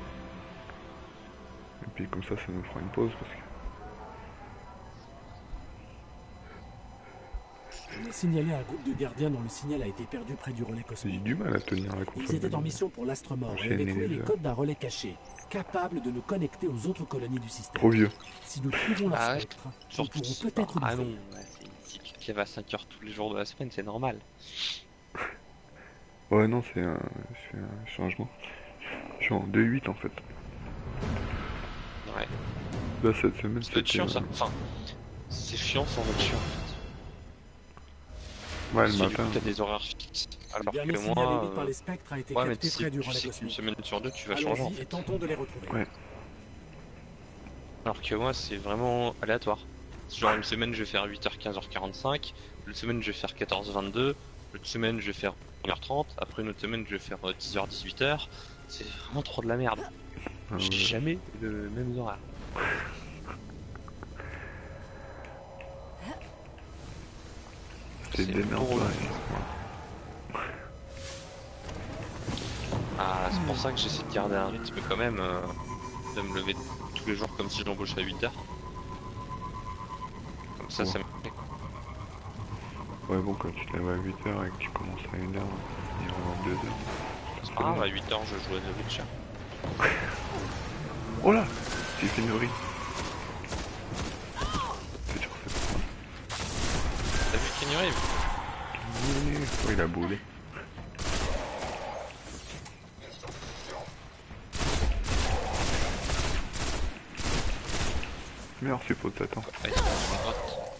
Et puis comme ça, ça nous fera une pause parce que... On a signalé un groupe de gardiens dont le signal a été perdu près du relais J'ai cosmique. du mal à tenir la Ils étaient en mission pour l'astre mort et avaient trouvé les codes d'un relais caché, capable de nous connecter aux autres colonies du système. Trop vieux. Si nous trouvons leur Ah ouais, spectre, nous surtout pourrons si- peut-être Ah non, l'ouvrir. ouais, si si tu te lèves à cinq heures tous les jours de la semaine, c'est normal. Ouais, non, c'est un... c'est un changement. Je suis en deux huit en fait. Ouais. Là, cette semaine, Ça doit être chiant ça. euh, Enfin, c'est chiant sans être chiant en fait. Ouais, le Parce que du matin. coup, t'as des horaires fixes. Alors Le que dernier signal moi, émis par euh, les spectres a été ouais, mais capté tu sais, près du tu relais sais qu'une cosmique. semaine sur deux, tu vas changer en Allons-y et fait. tentons de les retrouver. Ouais. Alors que moi, c'est vraiment aléatoire. Genre une semaine, je vais faire huit heures quinze heures quarante-cinq. Une semaine, je vais faire quatorze vingt-deux. Une semaine, je vais faire une heure trente. Après une autre semaine, je vais faire euh, dix heures dix-huit heures. C'est vraiment trop de la merde. Ah Je ouais. dis jamais le même horaire. C'est C'est des merdes, trop relou. ouais. Ah, c'est pour ça que j'essaie de garder un rythme quand même, euh, de me lever tous les jours comme si j'embauchais à huit heures. Comme ça, Ouais. ça me plaît. Ouais, bon, quand tu te lèves à huit heures et que tu commences à une heure, il va avoir deux heures. C'est pas grave, à huit heures, je joue à The Witcher. Oh là! J'ai fait une vrille. C'est sûr, c'est pas T'as vu Kenny Reeves? Oh, il a boulé. Merci, pote, attends. Ah, il est dans une grotte.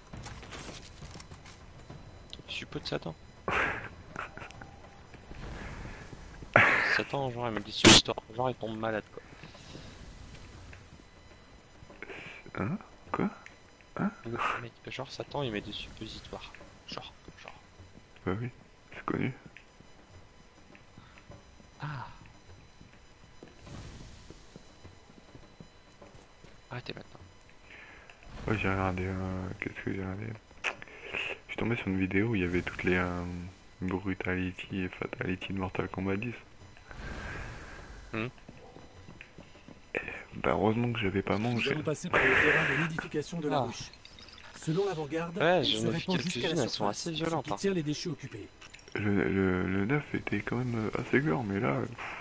Je suis pote Satan. Satan, genre, il me dit suppositoire. Genre, il tombe malade, quoi. Hein? Quoi? Hein? Le mec, genre, Satan, il met des suppositoires. Genre, genre. Bah oui, c'est connu. Ah. Arrêtez maintenant. Ouais, j'ai regardé, euh, qu'est-ce que j'ai regardé? Je suis tombé sur une vidéo où il y avait toutes les euh, Brutality et Fatality de Mortal Kombat dix. Hmm. Et, bah heureusement que j'avais pas Nous mangé. allons passer par le terrain de nidification de la Ah. ruche. Selon l'avant-garde, Ouais, il j'en se ai vu répand jusqu'à quelques-unes, la elles sont surface, assez violentes, ce qui hein. tient les déchus occupés. Le, le, le neuf était quand même euh, assez gore, mais là... euh,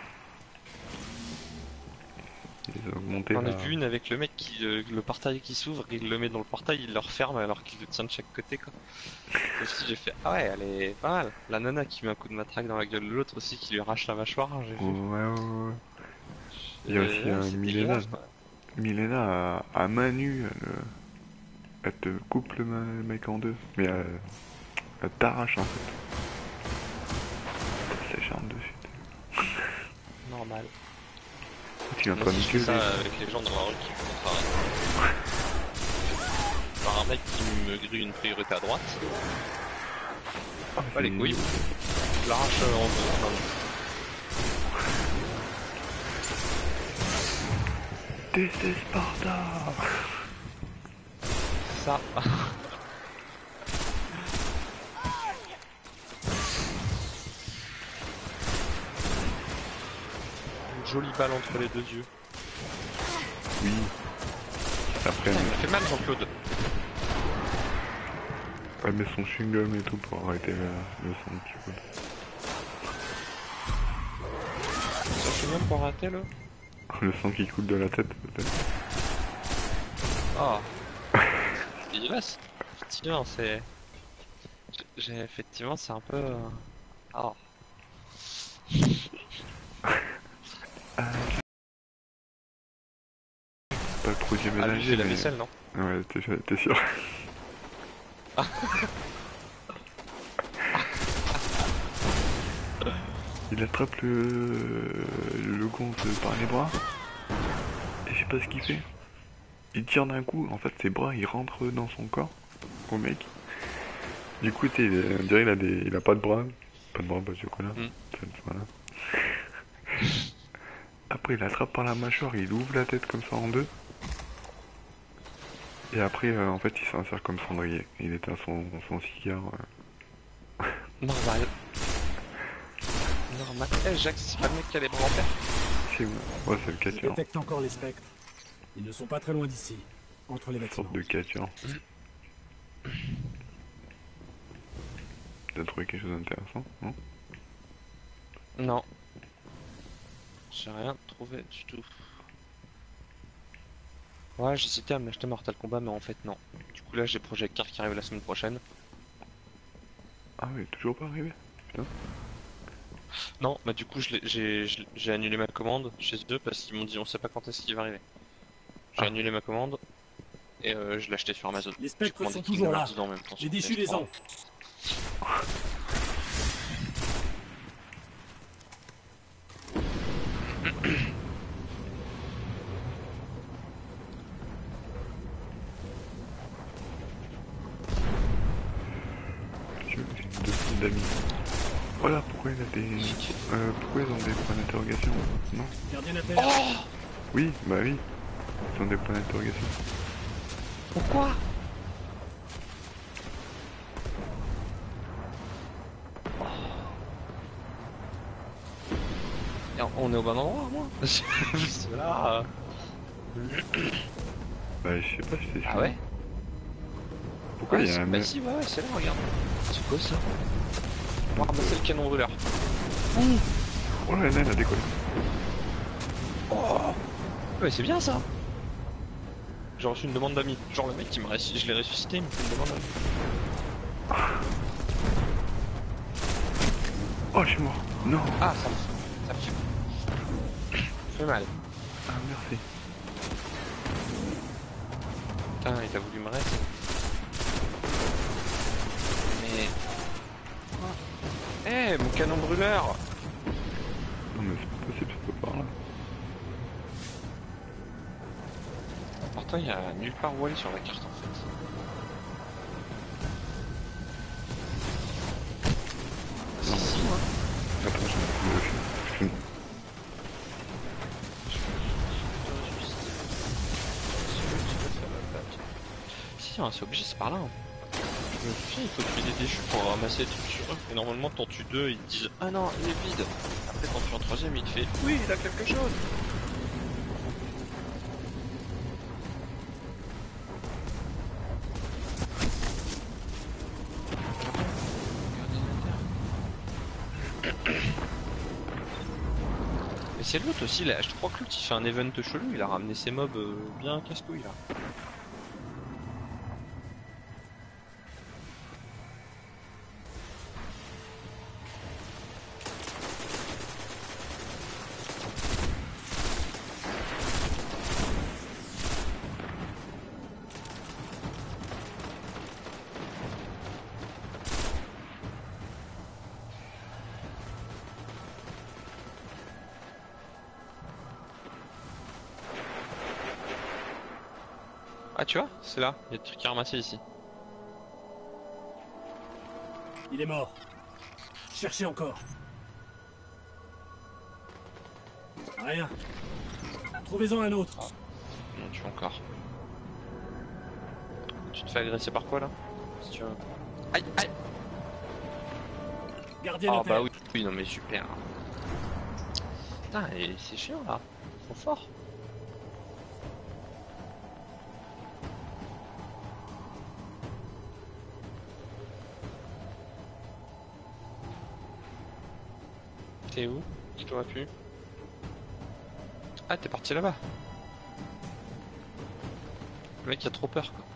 pff, ils ont augmenté J'en ai la... vu une avec le mec qui, le, le portail qui s'ouvre, il le met dans le portail, il le referme alors qu'il le tient de chaque côté, quoi. Aussi, j'ai fait, ah ouais, elle est pas mal. La nana qui met un coup de matraque dans la gueule de l'autre aussi, qui lui arrache la mâchoire, hein, j'ai vu. Ouais, ouais, ouais. Il y a aussi Euh, un c'est Milena. dégueulasse, quoi. Milena à, à main nue, elle, euh, elle te coupe le ma- le mec en deux. Mais elle, elle t'arrache en fait. Elle s'écharpe dessus. Normal. Tu viens Moi pas aussi, me je fais tuer. ça avec les gens dans la rue qui font travail. Par un mec qui me grille une priorité à droite. Ah, Pas les c'est- couilles. Je l'arrache euh, en deux. Non, non. This is Sparta. Ça. Une jolie balle entre les deux yeux. Oui. Après, Putain, il elle m'a fait mal Jean-Claude. elle met son chewing-gum et tout pour arrêter le, le sang qui coule. Ça fait même pour rater là. Le sang qui coule de la tête peut-être. Ah. C'est dégueulasse. Effectivement, c'est. J'ai effectivement, c'est un peu. euh, Ah. Pas le produit Ah, lui, il ménager, fait la mais... vaisselle, non? Ouais, t'es t'es sûr. il attrape le, le gonze par les bras. Et je sais pas ce qu'il fait. Il tire d'un coup, en fait ses bras ils rentrent dans son corps, au mec. Du coup, tu sais, on dirait qu'il a, des... il a pas de bras. Pas de bras, pas de chocolat. Mm. Voilà. Après, il attrape par la mâchoire, il ouvre la tête comme ça en deux. Et après, euh, en fait, il s'insère comme cendrier. Il éteint son, son cigare. Euh... Normal. Normal. Eh, Jacques, c'est pas le mec qui a les bras en fer. C'est où? Ouais, c'est le catcheur. Je détecte encore les spectres. Ils ne sont pas très loin d'ici, entre les Une bâtiments. sorte de catcheur. T'as trouvé quelque chose d'intéressant, non? Non. J'ai rien trouvé du tout. Ouais, j'hésitais à m'acheter Mortal Kombat, mais en fait, non. Du coup, là, j'ai Project Cars qui arrive la semaine prochaine. Ah oui, toujours pas arrivé? Putain. Non, bah du coup, j'ai annulé ma commande chez eux parce qu'ils m'ont dit on sait pas quand est-ce qu'il va arriver. J'ai ah. annulé ma commande et euh, je l'ai acheté sur Amazon. Les spectres sont toujours là. En même temps, les déchus les ont. D'amis. Voilà pourquoi il a des. Euh, pourquoi ils ont des points d'interrogation? Non. Oh oui, bah oui. Ils ont des points d'interrogation. Pourquoi? On est au bon endroit, moi. C'est là. Bah, je sais pas si c'est Ah ouais? Pourquoi il y a un. Bah si, ouais, ouais, c'est là, regarde. C'est quoi ça? On va ramasser le canon brûleur. Oh, oh la naine a décollé. Oh ouais, c'est bien ça. J'ai reçu une demande d'amis. Genre le mec qui m'a ressuscité, je l'ai ressuscité, il me fait une demande d'amis. Oh, je suis mort. Non. Ah, ça me ça me fait... Ça fait mal. Ah, merci. Putain, il a voulu me rester. Mais... Eh, hey, mon canon brûleur. Non mais c'est pas possible, c'est pas par là. Pourtant, il y a nulle part où aller sur la carte en fait. Si, si, moi. Attends, je vais Si, hein, c'est obligé, c'est par là. Hein. Je me souviens, il faut tuer des déchus pour ramasser des trucs sur eux. Et normalement, t'en tues deux, ils te disent ah non, il est vide. Après, t'en tues un troisième, il te fait oui, il a quelque chose. Mais c'est l'autre aussi, là. Je crois que l'autre il fait un event chelou, il a ramené ses mobs euh, bien casse-couilles là. Ah tu vois, c'est là, il y a des trucs à ramasser ici. Il est mort. Cherchez encore. Rien. Trouvez-en un autre. Ah, non, tu encore. Tu te fais agresser par quoi là? Si tu veux. Aïe, aïe. Gardien Ah de bah oui, oui, non mais super. Putain, c'est chiant là. Trop fort. T'es où? Je t'aurais pu. Ah, t'es parti là-bas. Le mec il a trop peur quoi.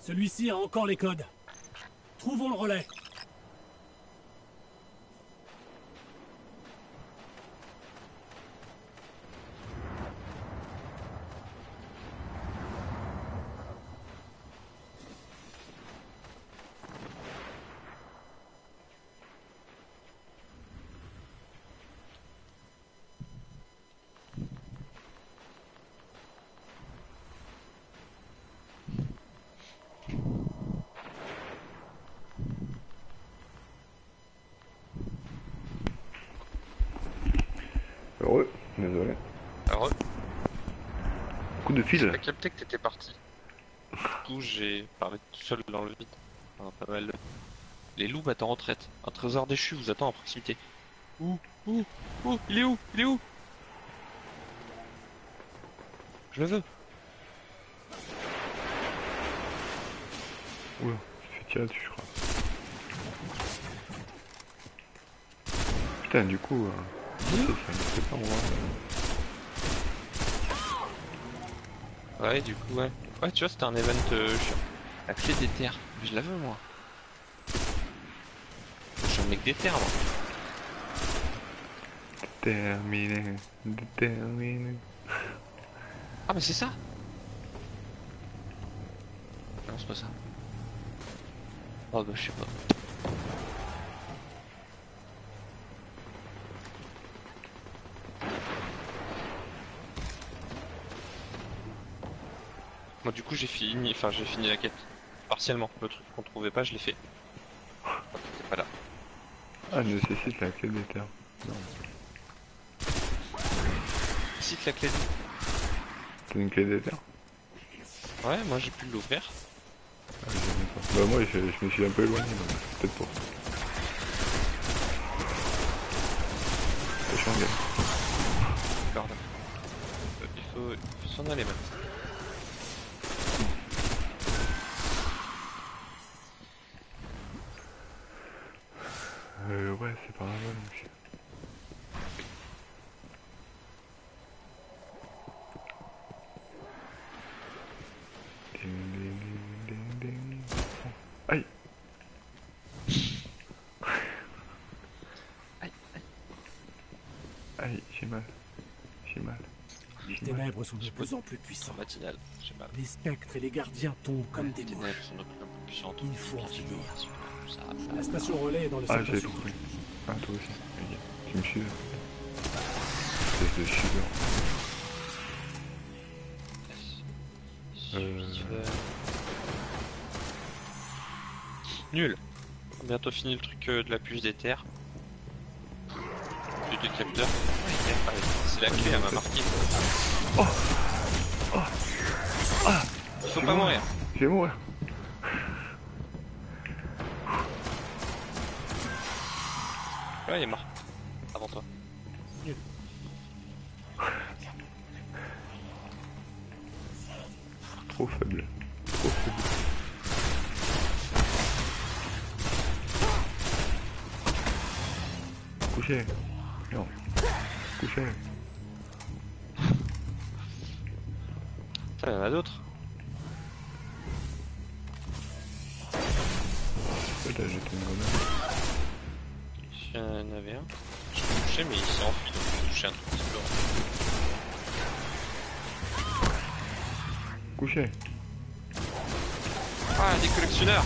Celui-ci a encore les codes. Trouvons le relais. Heureux, désolé. Alors, Coup de j'ai fil. pas capté que t'étais parti. Du coup, j'ai parlé tout seul dans le vide. Enfin, pas mal. Les loups battent en retraite. Un trésor déchu vous attend à proximité. Où Où Où Il est où Il est où Je le veux. Oula, je fait tirer dessus, je crois. Putain, du coup, euh, ça, ça me fait pas moi. Ouais, du coup, ouais. Ouais, tu vois, c'était un event euh, chiant. La clé des terres. Mais je la veux, moi. Je suis un mec des terres, moi. Terminé, déterminé. Ah, mais c'est ça. Non, c'est pas ça. Oh, bah, je sais pas. Moi, du coup, j'ai fini, enfin, j'ai fini la quête. Partiellement. Le truc qu'on trouvait pas, je l'ai fait. C'est pas là. Ah, nécessite la clé des terres. Non. Cite la clé. T'as une clé des terres? Ouais, moi, j'ai pu l'ouvrir. Ah, je sais pas. Bah, moi, je, je me suis un peu éloigné, donc c'est peut-être pour ça. Je suis en galère. D'accord, d'accord. Euh, Il faut, il faut s'en aller maintenant. Euh, ouais, c'est pas grave, monsieur. Ding, ding, ding, ding, ding. Aïe. Aïe, aïe. Aïe, j'ai mal. J'ai mal. Les ténèbres sont de plus en plus puissantes. Matinale, j'ai mal. Les spectres et les gardiens tombent comme des Les mouches. ténèbres sont de plus en plus puissantes. Il faut en finir. Ça, La station relais est dans le Ah, secteur j'ai sud. trouvé. Ah, toi aussi. Ok. Tu me suis là. Espèce de suiveur. Euh... Nul. Bientôt fini le truc euh, de la puce des terres. Plus de capteurs. Ah, c'est la clé, elle m'a marqué. Oh Oh Ah Il faut pas mourir. Je vais mourir. Ouais, il est mort. Avant toi. Trop faible. Trop faible. Couché. Non. Couché. Putain, il y en a d'autres. Ouais, t'as jeté une grenade. Il y en avait un. Je l'ai touché, mais il s'est enfui, donc j'ai touché un tout petit peu. Couché. Ah, des collectionneurs.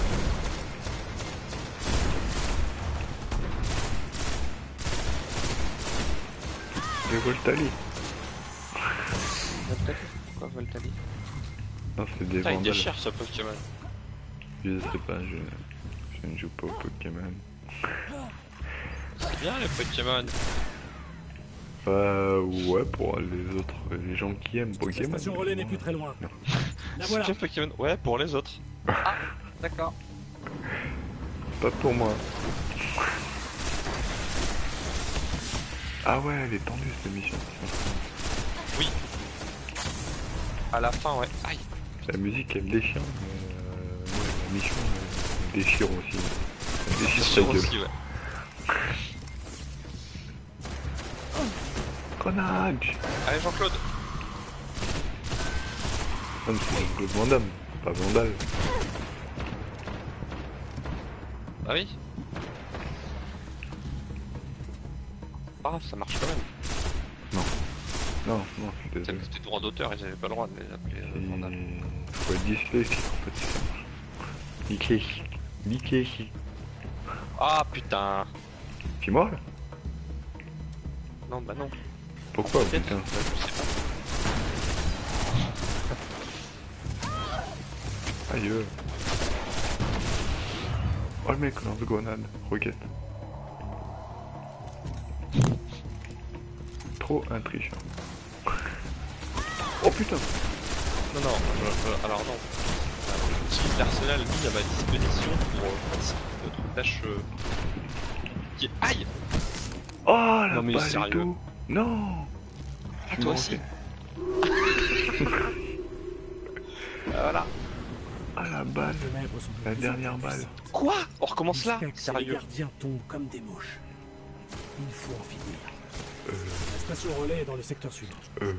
Des Voltali. Voltali. Pourquoi Voltali? Non, c'est des Putain, il vandales. déchire ce Pokémon. Je sais pas, je... je ne joue pas au Pokémon. C'est bien les Pokémon. Euh, ouais, pour les autres, les gens qui aiment La Pokémon. station relais n'est plus très loin. Non. La voilà. C'est Pokémon. Ouais, pour les autres. Ah, d'accord. Pas pour moi. Ah ouais, elle est tendue cette mission. Oui. À la fin, ouais. Aïe. La musique elle déchire, mais euh, ouais, la mission elle déchire aussi. Elle déchire sa Sûr gueule. aussi, ouais. Grenade. Allez, Jean-Claude. Non, mais c'est Jean-Claude Van Damme, pas Vandal. Ah oui. Ah, ça marche quand même. Non, non, je suis Ça désolé. c'était droit d'auteur, ils avaient pas le droit de les appeler euh, journal. Il faut être dyslexique en fait, ça marche. Dyslexique. Dyslexique. Ah putain. Tu mords là? Non, bah non. Pourquoi Peut-être, putain? bah, je sais pas. Aïe. euh. Oh le mec lance grenade, roquette. Trop un tricheur. Oh putain. Non, non, euh, euh, alors non. Euh, L'outil personnel, lui, à ma disposition pour euh, faciliter notre tâche. Euh... Qui est... Aïe. Oh la Non, mais balle et sérieux. tout. Non. Ah, Je toi m'en aussi. fais. Ah, voilà. Ah la balle. Les ténèbres sont de La plus en dernière plus balle. puissantes. Quoi? On recommence Les là? spectres et les Sérieux? gardiens tombent comme des mouches. Il faut en finir. Euh, La station relais est dans le secteur suivant. euh.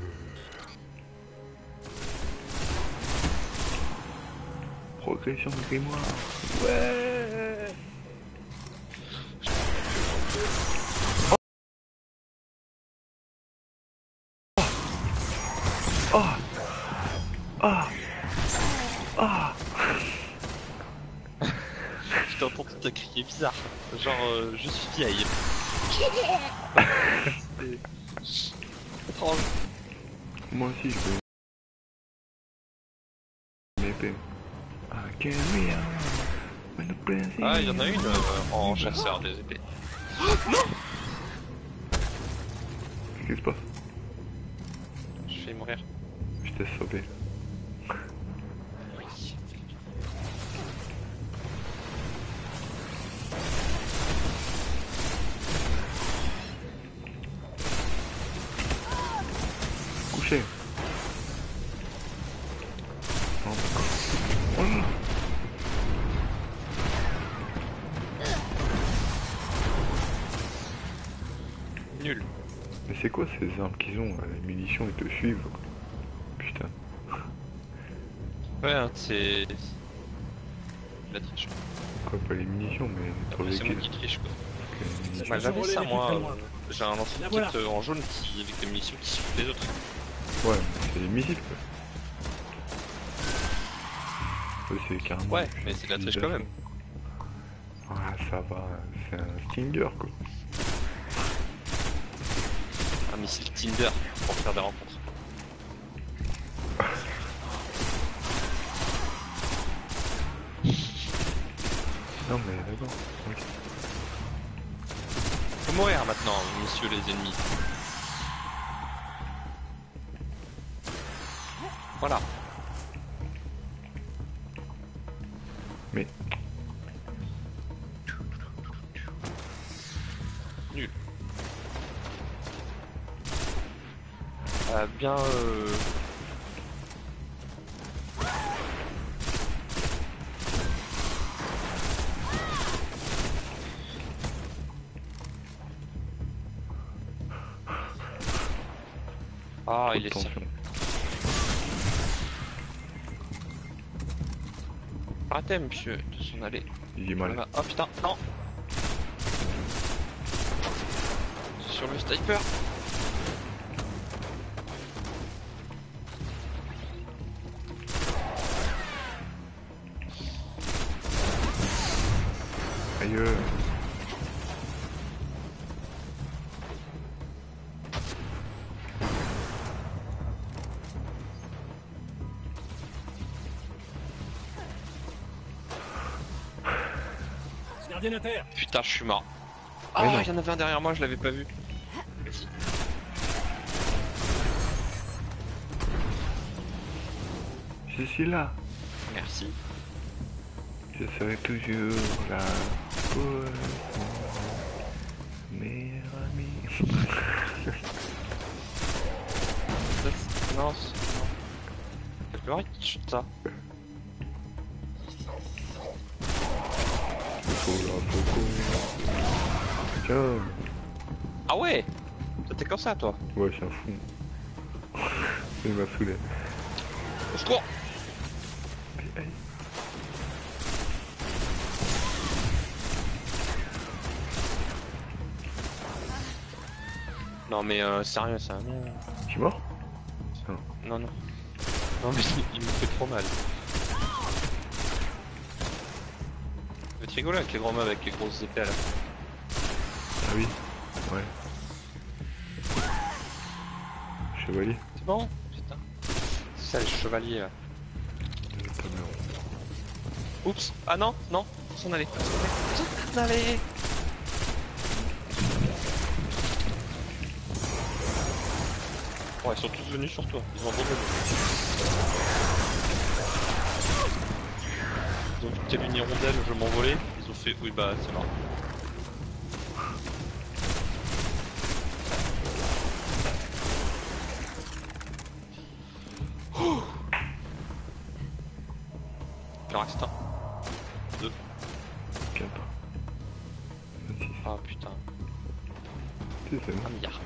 Progression de grimoire. Ouais. Oh. Ah. Ah. Je t'ai entendu te crier bizarre. Genre, euh, je suis vieille. C'est étrange. Moi aussi je veux une épée. Ah, quel bien. Mais le plaisir. Ah, il y en a une euh, en chasseur des épées. Qu'est-ce qui se passe? Je fais mourir. Je t'ai sauvé. Couché. Non, d'accord. Oh. Nul. Mais c'est quoi ces armes qu'ils ont? Les munitions ils te suivent. Quoi. Putain. Ouais, hein, c'est. La triche. Quoi, pas les munitions, mais trop C'est moi véhicules. qui triche quoi. Ok, les munitions. Bah, j'avais ça moi. très euh, loin. J'ai un La lance-roquette voilà. euh, en jaune qui avec des munitions qui suivent les autres. Ouais, mais c'est des missiles quoi. Ouais, c'est carrément. Ouais, mais c'est de la triche quand même. Ah, ça va, c'est un Stinger quoi. Un missile Tinder pour faire des rencontres. Non, mais d'accord. Ok. Faut mourir maintenant, messieurs les ennemis. Voilà. Mais. Nul. Euh, bien euh... Ah, Trop il de est tension. sérieux. Arrêtez, monsieur, de s'en aller. J'ai mal. Voilà. Oh putain, non. Sur le sniper. Aïe. Gardien à terre. Putain, je suis mort. Mais non. Ah, il y en avait un derrière moi, je l'avais pas vu. Vas-y. Je suis là. Merci. Je serai toujours là pour mes amis. Ça, c'est- non, c'est... non. C'est vrai qu'il chute ça. Faut la faut courir. Tiens. Ah ouais. Ça t'es comme ça, toi. Ouais, je suis un fou. Il m'a saoulé. Au secours. Mais, hey. Non mais euh, sérieux, ça. Je suis mort? Non. Non, non. Non mais il me fait trop mal. C'est rigolo avec les gros mobs avec les grosses épées là. Ah oui. Ouais. Chevalier. C'est bon? Putain. C'est ça les chevaliers là. Oups. Ah non, non. Faut s'en aller. Faut s'en aller. Ouais, ils sont tous venus sur toi. Ils ont revenu. Ils ont vu que t'es une hirondelle, je vais m'envoler. Ils ont fait. Oui, bah, c'est marrant. Oh, il en reste un. Deux. Quatre. vingt-six. Ah putain. C'est ça. Un milliard.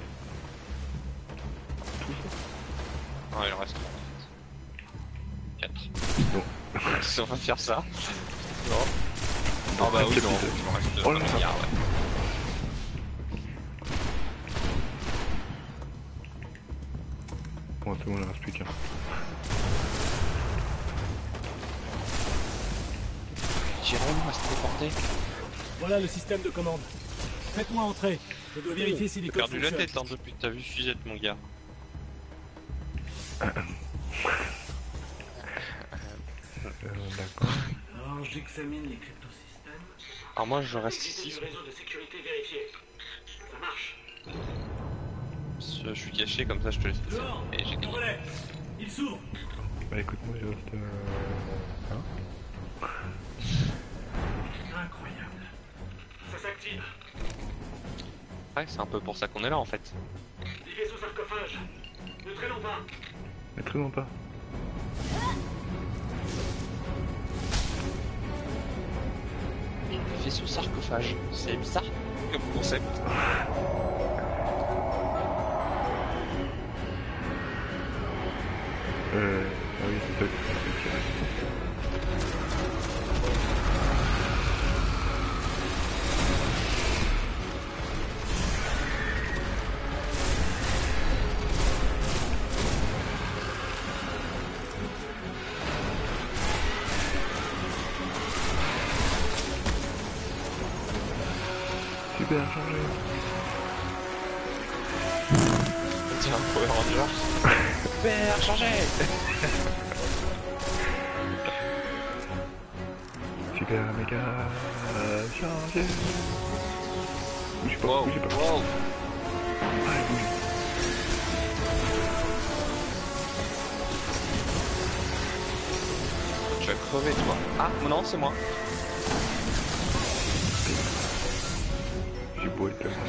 Tout ça. Ah, il en reste trois en fait. quatre. Bon. Si on va faire ça. Non. Ah bah oui, non, il en reste Oh un là là. milliard, ouais. Bon, c'est bon, il en reste plus qu'un. Jérôme va se téléporter. Voilà le système de commande. Faites-moi entrer. Je dois vérifier si les T'as codes perdu la fonctionnent. tête hein, depuis que t'as vu Suzette, mon gars. Euh, D'accord. Alors j'examine les cryptosystèmes. Alors moi je reste L'activité ici. du réseau de sécurité vérifié. Ça marche. Je suis caché comme ça je te laisse passer. Dehors, Et j'ai mon gagné. relais. Il s'ouvre. Bah écoute, moi je reste. Euh... Hein? Incroyable. Ça s'active. Ouais, c'est un peu pour ça qu'on est là en fait. Les vaisseaux sarcophages. Ne traînons pas. Mais très non pas. Vaisseau sarcophage, c'est bizarre comme concept. Euh. Ah oui, c'est ça que c'est tiré. Super chargé. Tiens, Power Ranger. Super changé. Super méga chargé. Bougez pas, Wow, bougez pas. wow. Allez, bougez. Tu vas crever toi. Ah non, c'est moi. J'ai beau être tellement.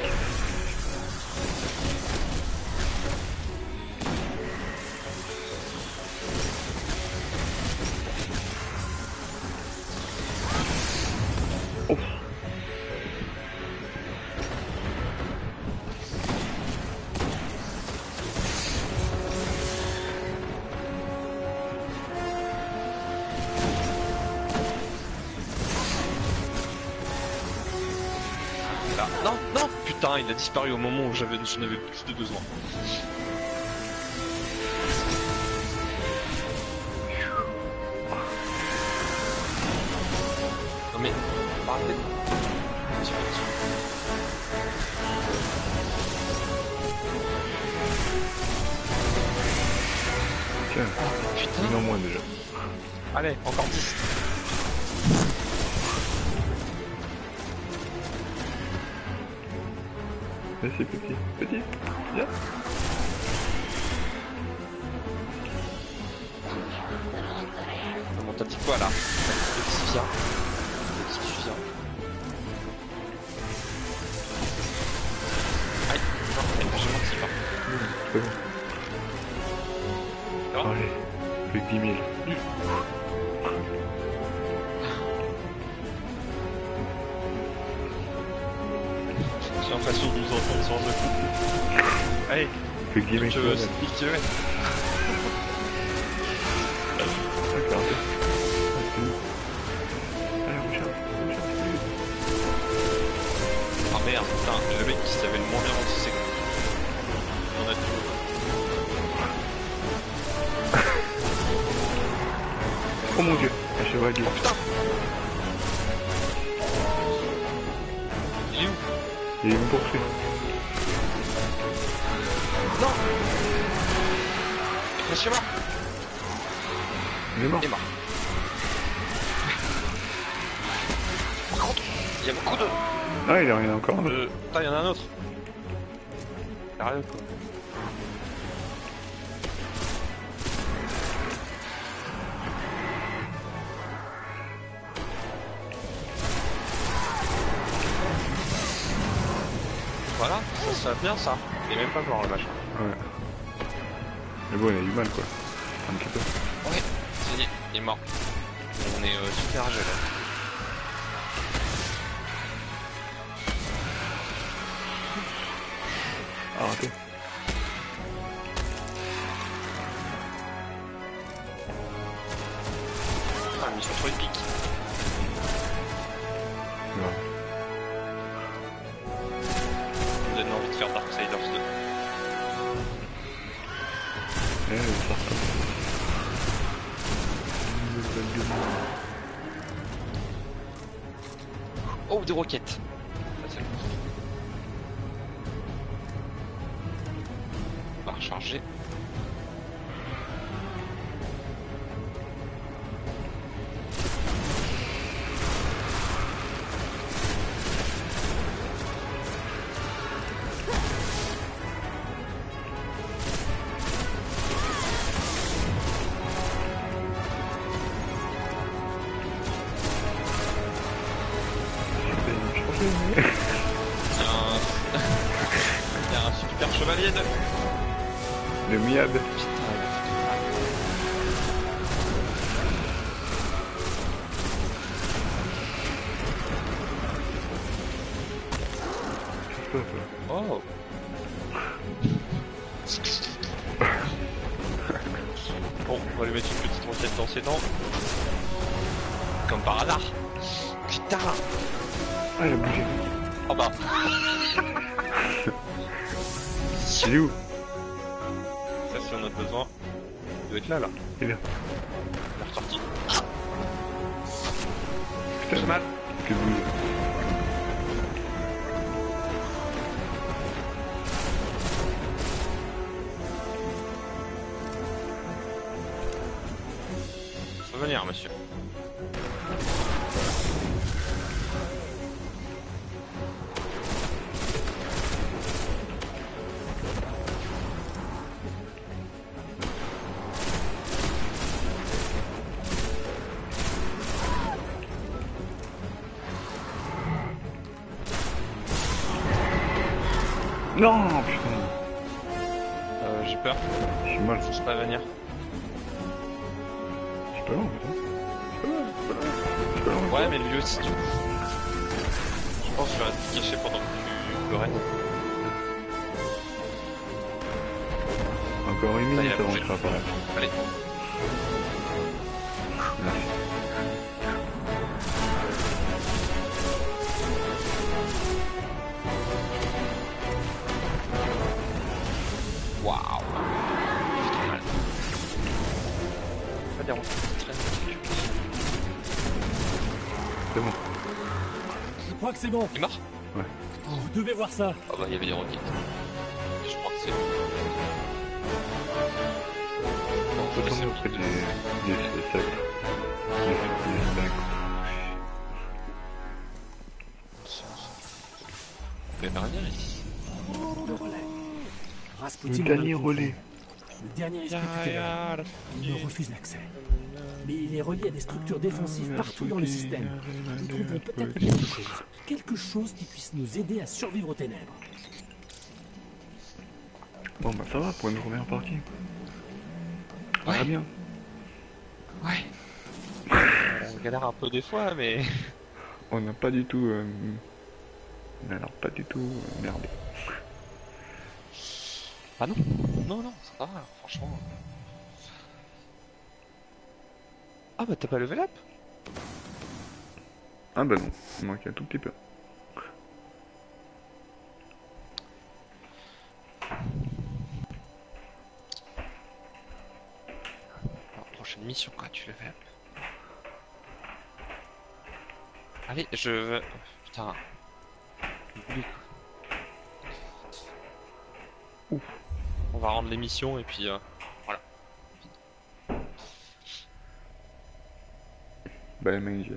Oh. Là. Non, non, putain, il a disparu au moment où j'avais, j'en avais plus de besoin. Non mais, arrêtez. Tiens, tiens. Tiens, Putain. une en moins déjà. Allez, encore dix. Merci petit, petit, viens. Bon, t'as dit quoi là? Petit vient. Petit vient. Aïe, non, j'ai menti pas. C'est bon. Ça va? Allez, plus que dix mille. J'ai l'impression de nous entendre sur le coup. Allez, Plus que dix mille. je veux speak to it. Regardez. Ah, c'est où? Allez, recharge, recharge, plus vite. Ah merde, putain, le mec qui savait le moins bien lancer ses coups. Oh mon dieu, un chevalier. Oh putain. Il est où? Il me poursuit. Non. Je suis mort. Il est mort. Il est mort. Par contre, il y a beaucoup de... Ah, il en a encore un autre. Euh, putain, il y en a un autre. Sérieux quoi. Voilà, ça se fait bien ça. Il est même pas mort le machin. Ouais. Mais bon, il a eu mal quoi. Un petit peu. Ouais, ça y est, il est mort. On est euh, super âgé là. Ah, raté. Ah, une mission trop épique. Ouais. Ça me donne envie de faire Darksiders deux. Eh, ça repart. Oh, des roquettes. Ça, c'est bon. On va recharger. Il y a un... Il y a un super chevalier de... Le miad. Putain, il a fait mal. Oh. Bon, on va lui mettre une petite roquette dans ses dents. Comme par hasard. Putain. Ah, il a bougé. Oh bah. Il est où? Ça, si on a besoin. Il doit être là, là. Il est là. Il est ressorti. Putain, J'ai mal. que bouge. Faut venir, monsieur. Non, putain. Euh, j'ai peur. Je suis mal. Faut pas venir. Je suis pas loin, putain. Je suis pas loin, je suis pas loin. Je suis pas loin. Ouais, mais lui aussi, tu... Je pense que je vais rester caché pendant que tu le restes. Encore une Ça, il minute a avant bougé. que ça apparaisse. Allez. Merci. Waouh. J'ai trop mal. Pas des roquettes qui traînent. C'est bon. Je crois que c'est bon. Il est mort? Vous devez voir ça. Ah bah, il y avait des roquettes. Je crois que c'est... On peut tomber auprès des... des spectacles. Des spectacles. Il y a rien ici. Le relais. Le Rasputin dernier en a le relais. contrôle. Le dernier esprit du ténèbre. Il me refuse l'accès. Mais il est relié à des structures défensives partout dans le système. Nous trouvons peut-être quelque chose. Quelque chose qui puisse nous aider à survivre aux ténèbres. Bon bah ça va pour une première partie. Ça va Ouais. bien. Ouais. On galère un peu des fois, mais... On n'a pas du tout... Euh... On a l'air pas du tout euh, merdé. Ah non. Non, non, ça va, franchement. Ah bah t'as pas level up? Ah bah non, il manque un tout petit peu. Alors, prochaine mission quoi, tu level up. Allez, je veux... Putain. Oublie, quoi. On va rendre l'émission et puis... Euh, voilà. Bah, M N G.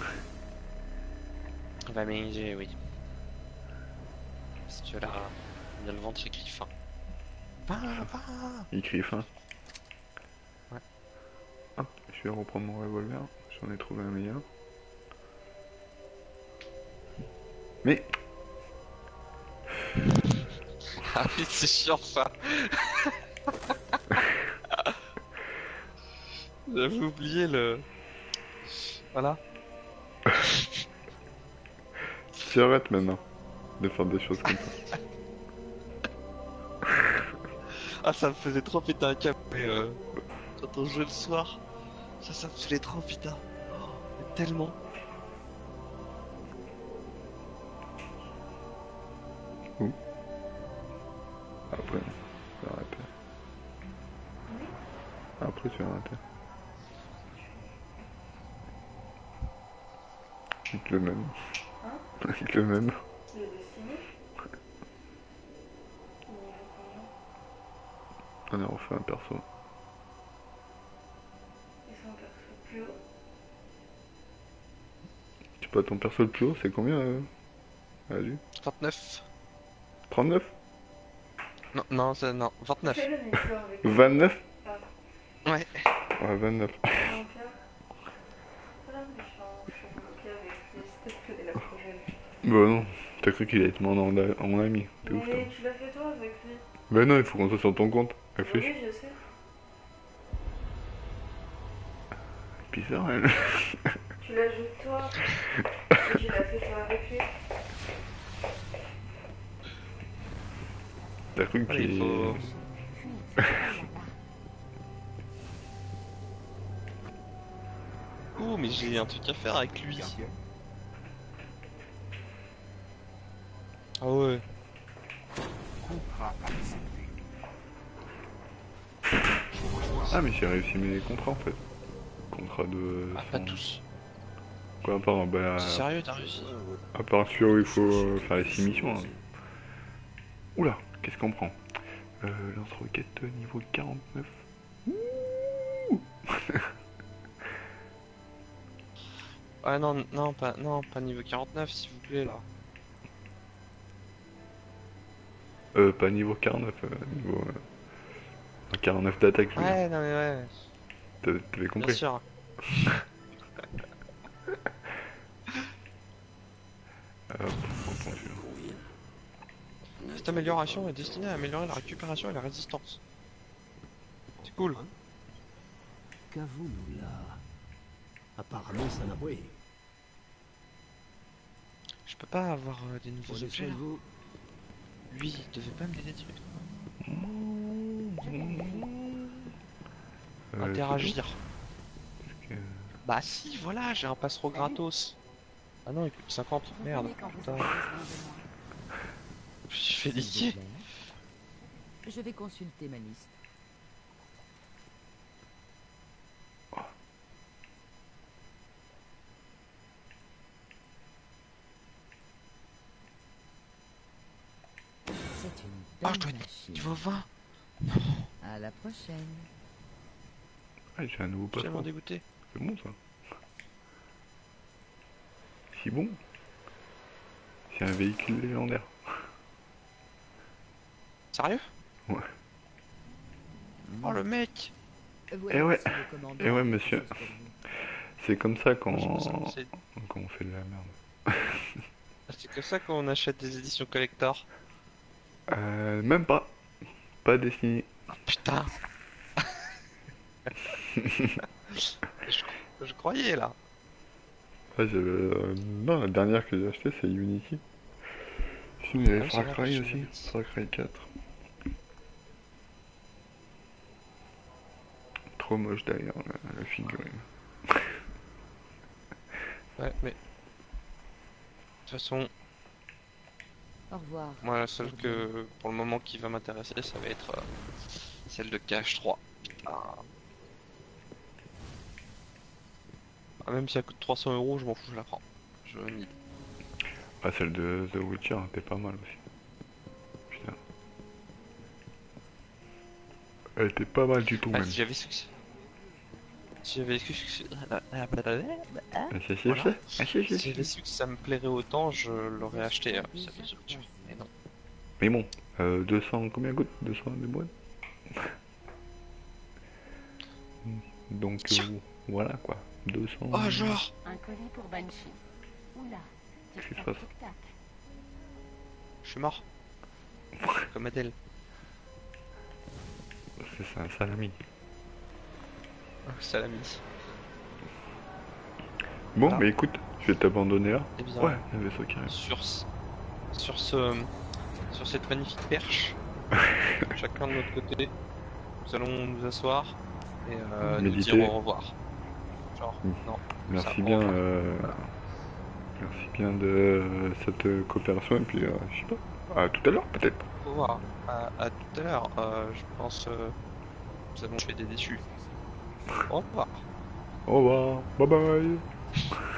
On va manger, oui. Parce que là, il y a le ventre qui faim. Va, va. Il crie fin. Ouais. Hop, je vais reprendre mon revolver. J'en ai trouvé un meilleur. Mais... Ah oui, c'est chiant ça. J'avais oublié le... Voilà. Tu arrêtes maintenant de faire des choses comme ça. Ah, ça me faisait trop péter un câble euh, quand on jouait le soir. Ça, ça me faisait trop putain. Oh, tellement. Où? Après, tu vas arrêter. Après, tu vas arrêter. Avec le même. Hein? Avec le même. Le dessiner? On a refait un perso. Ils sont un perso plus haut. Tu peux ton perso le plus haut, c'est combien euh... Vas-y. vingt-neuf. trente-neuf? Non, non, c'est... non, vingt-neuf. Fais-le, mais tu avec... vingt-neuf? Ah, Ouais. Ouais, vingt-neuf. Jean-Pierre. Voilà, mais je suis en- je suis bloquée avec les steps que des la prochaine. Bah non, t'as cru qu'il allait te demander en, en ami. T'es ouf, toi. Mais tu l'as fait toi avec lui. Bah non, il faut qu'on soit sur ton compte. Réfléchis. Oui, je sais. Bizarre, elle. Tu l'as joué toi. Et tu l'as fait toi avec lui. T'as cru Allez, qu'il... il faut... Ouh, mais j'ai un truc à faire avec lui. Ah ouais. Ah mais j'ai réussi mes contrats en fait. Contrat de... Ah, pas tous. Quoi, à part, bah... C'est sérieux, t'as réussi? À part celui où il faut euh, faire les six missions. Hein. Oula, qu'est-ce qu'on prend? euh, Lance-roquette niveau quarante-neuf. Ouh. Ah non, non, pas, non, pas niveau quarante-neuf, s'il vous plaît, là. Euh, pas niveau quarante-neuf, euh, niveau... Euh, quarante-neuf d'attaque, je veux dire. Ouais, non mais ouais. T'avais t'avais compris. Bien sûr. Euh, pourquoi tu- Cette amélioration est destinée à améliorer la récupération et la résistance. C'est cool. Qu'avons-nous là? Apparemment, c'est un abri. Je peux pas avoir euh, des nouveaux Prenez objets soin là. de vous. Lui, il devait pas me les détruire. Euh, Interagir. c'est tout. Bah si, voilà, j'ai un passero gratos. Ah non, il coûte cinquante. Merde. Putain. Je fais niquer. Je vais consulter ma liste. C'est une Ah, belle je dois être machine. niveau vingt. À la prochaine. Ah, j'ai un nouveau Je suis tellement passeport. dégoûté. C'est bon ça. Si bon. C'est un véhicule légendaire. Sérieux? Ouais. Oh le mec. Voilà, Eh ouais. monsieur le commandant, Eh ouais, quelque monsieur. chose pour vous. C'est comme ça quand... Je pense que c'est- quand on fait de la merde. C'est comme ça qu'on achète des éditions collector. Euh, même pas. Pas dessiné. Ah, putain. je, je croyais là. Ah, j'avais, euh, non, la dernière que j'ai achetée c'est Unity. Sinon il y avait Ah, c'est Far vrai, Cry je aussi. l'avais. Far Cry quatre. Trop moche d'ailleurs la, la figurine. Ouais, mais. De toute façon, Au revoir. moi la seule que pour le moment qui va m'intéresser, ça va être euh, celle de K H trois. Putain. Ah, même si elle coûte trois cents euros, je m'en fous, je la prends. Je, Johnny. Ah, celle de The Witcher était pas mal aussi. Putain. Elle était pas mal du tout Ah, même. si j'avais su que... Si j'avais su que... Ah, si, si, Voilà. si. Ah, si, si, Si j'avais si. su que ça me plairait autant, je l'aurais acheté. Hein, si j'avais su que tu- Mais non. Mais bon, euh, deux cents, combien coûte deux cents de boîte. Donc euh, voilà quoi, deux cents. Oh, genre Un colis pour Banshee. Oula, Qu'est-ce qui se tic-tac, passe? tic-tac. Je suis mort. Comme Adèle. C'est ça, un salami. Oh, salami. Bon, Voilà. bah écoute, je vais t'abandonner là. Eh bien, Ouais, il y a un vaisseau qui arrive. sur, ce- sur ce, sur cette magnifique perche, chacun de notre côté, nous allons nous asseoir et euh, nous Méditer. dire au revoir. Genre, Mm. non. Merci ça, au bien, revoir. euh, merci bien de cette euh, coopération et puis euh, je sais pas, à tout à l'heure peut-être. Au revoir. À, à tout à l'heure. Euh, je pense euh, nous avons fait des déçus. Au revoir. Au revoir, bye bye.